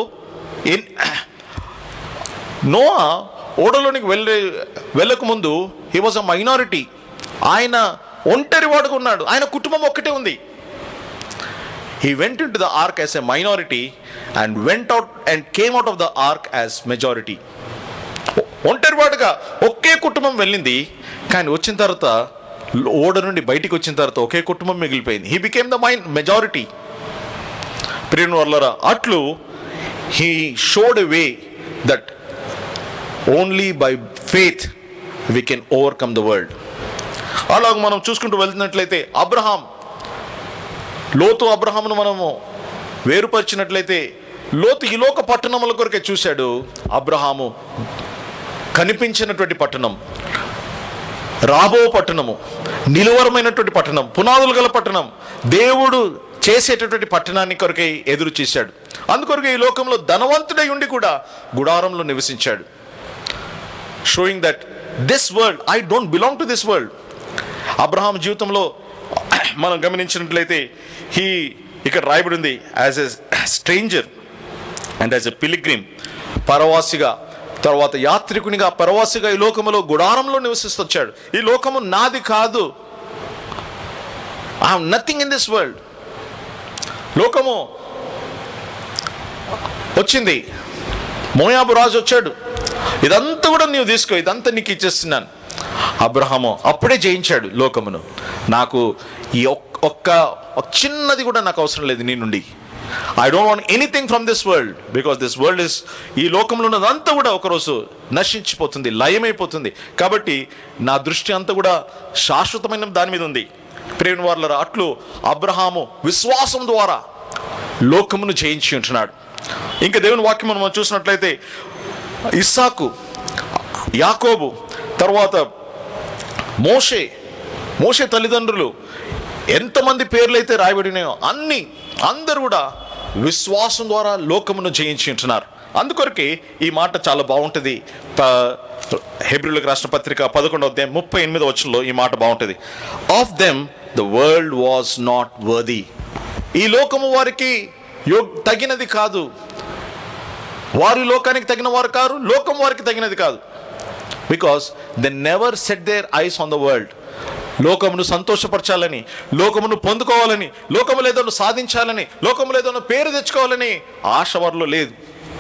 నోహా ఓడలోనికి వెళ్ళే వెళ్ళక ముందు హీ వాజ్ అ మైనారిటీ. ఆయన ఒంటరి వాడుగా ఉన్నాడు. ఆయన కుటుంబం ఒక్కటే ఉంది. He went into the ark as a minority and went out and came out of the ark as majority. ఒంటరి వాడుగా ఒకే కుటుంబం వెళ్ళింది, కానీ వచ్చిన తర్వాత ఓడ నుండి బయటికి వచ్చిన తర్వాత ఒకే కుటుంబం మిగిలిపోయింది. He became the main majority. ప్రియమైన వారలారా, అట్లు he showed a way that only by faith we can overcome the world. అలాగ మనం చూసుకుంటూ వెళ్తున్నట్లయితే అబ్రహాం, లోతు అబ్రహామును మనము వేరుపరిచినట్లయితే లోతు ఈ లోక పట్టణముల కొరకే చూశాడు. అబ్రహాము కనిపించినటువంటి పట్టణం, రాబో పట్టణము, నిలువరమైనటువంటి పట్టణం, పునాదులు గల పట్టణం, దేవుడు చేసేటటువంటి పట్టణాన్ని కొరకే ఎదురు చూశాడు. అందుకొరకే ఈ లోకంలో ధనవంతుడై ఉండి కూడా గుడారంలో నివసించాడు. Showing that this world, I don't belong to this world. Abraham జీవితంలో మనం గమనించినట్లయితే హీ ఇక్కడ రాయబడి ఉంది, as a stranger and as a pilgrim, పరవాసిగా, తర్వాత యాత్రికునిగా, పరవాసిగా ఈ లోకములో గుడారంలో నివసిస్తూ వచ్చాడు. ఈ లోకము నాది కాదు, I have nothing in this world. లోకము వచ్చింది, మోయాబు రాజు వచ్చాడు, ఇదంతా కూడా నీవు తీసుకో, ఇదంతా నీకు ఇచ్చేస్తున్నాను. అబ్రహాము అప్పుడే జయించాడు లోకమును. నాకు ఈ ఒక్క చిన్నది కూడా నాకు అవసరం లేదు నీ నుండి. I don't want anything from this world, because this world is, ఈ లోకంలో ఉన్నదంతా కూడా ఒకరోజు నశించిపోతుంది, లయమైపోతుంది. కాబట్టి నా దృష్టి అంతా కూడా శాశ్వతమైన దాని మీద ఉంది. ప్రేమ వారలారా, అట్లు అబ్రహాము విశ్వాసం ద్వారా లోకమును జయించి ఉంటున్నాడు. ఇంకా దేవుని వాక్యం మనం చూసినట్లయితే ఇస్సాకు, యాకోబు, తర్వాత మోషే, మోషే తల్లిదండ్రులు, ఎంతమంది పేర్లు అయితే రాయబడినాయో అన్ని అందరూ కూడా విశ్వాసం ద్వారా లోకమును జయించి ఉంటున్నారు. అందుకొరకే ఈ మాట చాలా బాగుంటుంది. హెబ్రీయులకు రాసిన పత్రిక పదకొండవ అధ్యాయం ముప్పై ఎనిమిదవ వచనంలో ఈ మాట బాగుంటుంది. Of them the world was not worthy. ఈ లోకము వారికి యో తగినది కాదు, వారి లోకానికి తగిన వారు కారు, లోకం వారికి తగినది కాదు. Because they never set their eyes on the world. లోకమును సంతోషపరచాలని, లోకమును పొందుకోవాలని, లోకము లేదో సాధించాలని, లోకము లేదో పేరు తెచ్చుకోవాలని ఆశ వారిలో లేదు.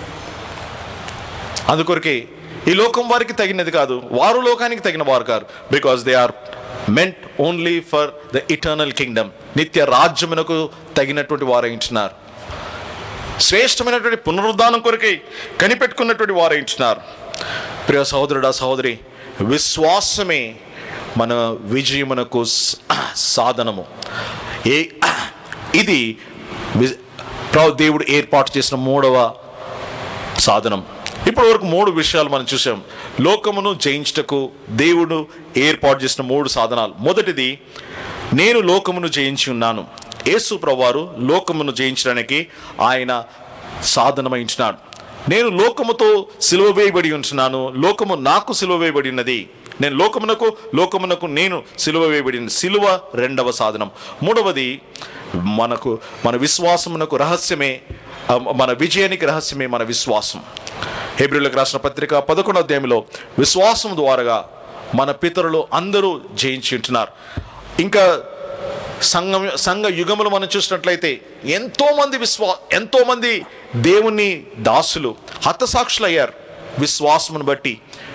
అందుకొరకే ఈ లోకం వారికి తగినది కాదు, వారు లోకానికి తగిన వారు కారు. Because they are meant only for the eternal kingdom. నిత్య రాజ్యమునకు తగినటువంటి వారైంటున్నారు. శ్రేష్టమైనటువంటి పునరుద్ధానం కొరకై కనిపెట్టుకున్నటువంటి వారైంటున్నారు. ప్రియ సహోదరుడా, సహోదరి, విశ్వాసమే మన విజయమునకు సాధనము. ఏ ఇది దేవుడు ఏర్పాటు చేసిన మూడవ సాధనం. ఇప్పటి వరకు మూడు విషయాలు మనం చూసాం. లోకమును జయించుటకు దేవుడు ఏర్పాటు చేసిన మూడు సాధనాలు. మొదటిది, నేను లోకమును జయించి ఉన్నాను. యేసు ప్రభువారు లోకమును జయించడానికి ఆయన సాధనమైంచినాడు. నేను లోకముతో సిలువ వేయబడి ఉంటున్నాను, లోకము నాకు సిలువ వేయబడి ఉన్నది. నేను లోకమునకు, లోకమునకు నేను సిలువ వేయబడిన సిలువ రెండవ సాధనం. మూడవది, మనకు మన విశ్వాసమునకు రహస్యమే, మన విజయానికి రహస్యమే మన విశ్వాసం. హెబ్రీయులకు రాసిన పత్రిక పదకొండవ అధ్యాయంలో విశ్వాసం ద్వారా మన పితరులు అందరూ జయించి ఉంటున్నారు. ఇంకా సంఘం సంఘ యుగములు మనం చూసినట్లయితే ఎంతోమంది విశ్వా ఎంతోమంది దేవుని దాసులు హతసాక్షులు అయ్యారు. విశ్వాసమును బట్టి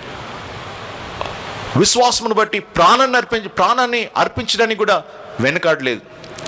విశ్వాసమును బట్టి ప్రాణాన్ని అర్పించి ప్రాణాన్ని అర్పించడానికి కూడా వెనకాడలేదు.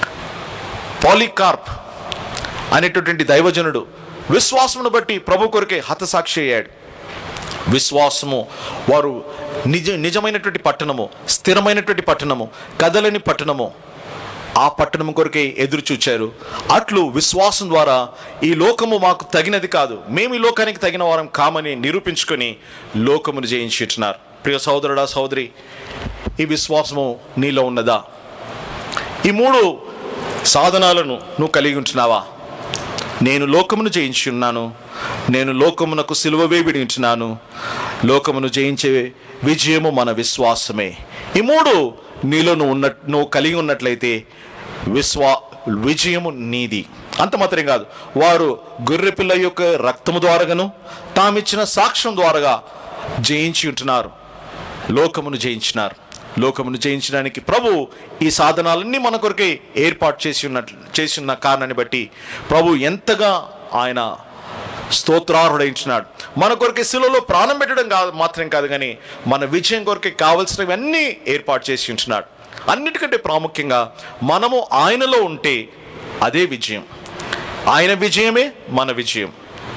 పాలికార్ప్ అనేటటువంటి దైవజనుడు విశ్వాసమును బట్టి ప్రభు కొరకే హతసాక్షి అయ్యాడు. విశ్వాసము వారు నిజ నిజమైనటువంటి పట్టణము, స్థిరమైనటువంటి పట్టణము, కదలని పట్టణము, ఆ పట్టణం కొరకే ఎదురు చూచారు. అట్లు విశ్వాసం ద్వారా ఈ లోకము మాకు తగినది కాదు, మేము ఈ లోకానికి తగిన వారం కామని నిరూపించుకొని లోకమును జయించుతున్నారు. ప్రియ సహోదరుడా, సహోదరి, ఈ విశ్వాసము నీలో ఉన్నదా? ఈ మూడు సాధనాలను నువ్వు కలిగి ఉంటున్నావా? నేను లోకమును జయించి ఉన్నాను, నేను లోకమునకు సిలువ వేయబడి ఉంటున్నాను, లోకమును జయించే విజయము మన విశ్వాసమే. ఈ మూడు నీలో నువ్వు ఉన్న నువ్వు కలిగి ఉన్నట్లయితే విశ్వా విజయము నీది. అంత మాత్రం కాదు, వారు గొర్రెపిల్ల యొక్క రక్తము ద్వారాను తామిచ్చిన సాక్ష్యం ద్వారా జయించి ఉంటున్నారు, లోకమును జయించినారు. లోకమును జయించడానికి ప్రభు ఈ సాధనాలన్నీ మన కొరకే ఏర్పాటు చేసి ఉన్నట్లు చేసి ఉన్న కారణాన్ని బట్టి ప్రభు ఎంతగా ఆయన స్తోత్రార్హుడైంటున్నాడు. మన కొరకే శిలువలో ప్రాణం పెట్టడం కాదు మాత్రం కాదు, కానీ మన విజయం కొరకే కావలసినవన్నీ ఏర్పాటు చేసి ఉంటున్నాడు. అన్నిటికంటే ప్రాముఖ్యంగా మనము ఆయనలో ఉంటే అదే విజయం. ఆయన విజయమే మన విజయం.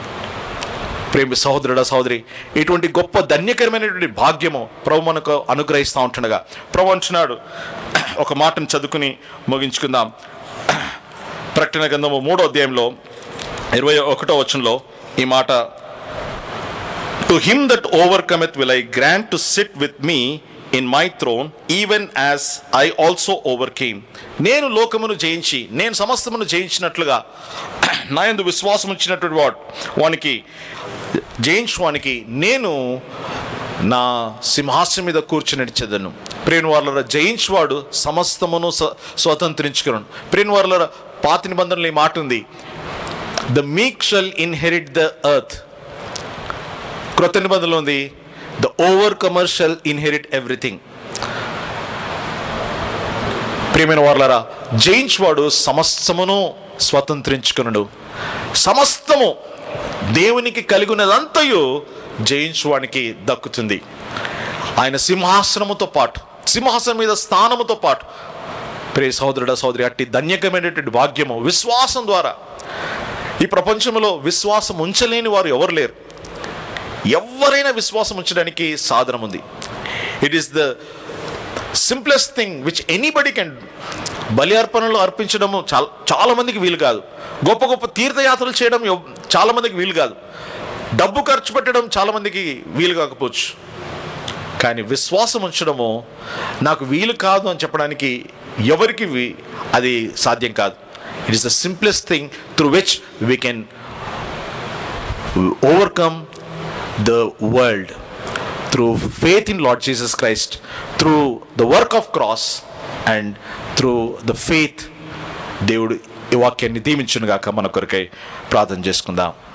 ప్రేమ సహోదరుడా, సహోదరి, ఇటువంటి గొప్ప ధన్యకరమైనటువంటి భాగ్యము ప్రభు మనకు అనుగ్రహిస్తూ ఉంటుండగా ప్రభు అంటున్నాడు. ఒక మాటను చదువుకుని ముగించుకుందాం. ప్రకటన గ్రంథము మూడో అధ్యాయంలో ఇరవై ఒకటో వచనంలో ఈ మాట, to him that overcometh will I grant to sit with me in my throne even as I also overcame. నేను లోకమును జయించి, నేను సమస్తమును జయించినట్లుగా నా యందు విశ్వాసం ఇచ్చినటువంటి వాడు వానికి జయించడానికి నేను నా సింహాసనం మీద కూర్చునిడిచెదను. ప్రియని వారలారా, జయించువాడు సమస్తమును స్వతంత్రించుకున్నాను. ప్రియని వారలారా, పాత నిబంధనలో ఈ మాట ఉంది, ద మీక్ షల్ ఇన్హెరిట్ ద ఎర్త్. క్రొత్త నిబంధనలో ఉంది, the overcomer shall inherit everything. ప్రియమైన వారలారా, జయించువాడు సమస్తమును స్వతంత్రించుకున్నాడు. సమస్తము దేవునికి కలిగినదంతయు జయించువానికి దక్కుతుంది. ఆయన సింహాసనముతో పాటు, సింహాసనం మీద స్థానముతో పాటు, ప్రియ సహోదరుడ సహోదరి, అట్టి ధన్యకమైనటువంటి భాగ్యము విశ్వాసం ద్వారా. ఈ ప్రపంచంలో విశ్వాసం ఉంచలేని వారు ఎవరు లేరు. ఎవరైనా విశ్వాసం ఉంచడానికి సాధనం ఉంది. It is the simplest thing which anybody can. బలి అర్పణలు అర్పించడము చాలా చాలా మందికి వీలు కాదు. గొప్ప గొప్ప తీర్థయాత్రలు చేయడం చాలా మందికి వీలు కాదు. డబ్బు ఖర్చు పెట్టడం చాలా మందికి వీలు కాకపోవచ్చు. కానీ విశ్వాసం ఉంచడము నాకు వీలు కాదు అని చెప్పడానికి ఎవరికి అది సాధ్యం కాదు. It is the simplest thing through which we can overcome the world, through faith in Lord Jesus Christ, through the work of cross and through the faith. దేవుడు ఈ వాక్యాన్ని దీవించును గాక. మన కొరకై ప్రార్థన చేసుకుందాం.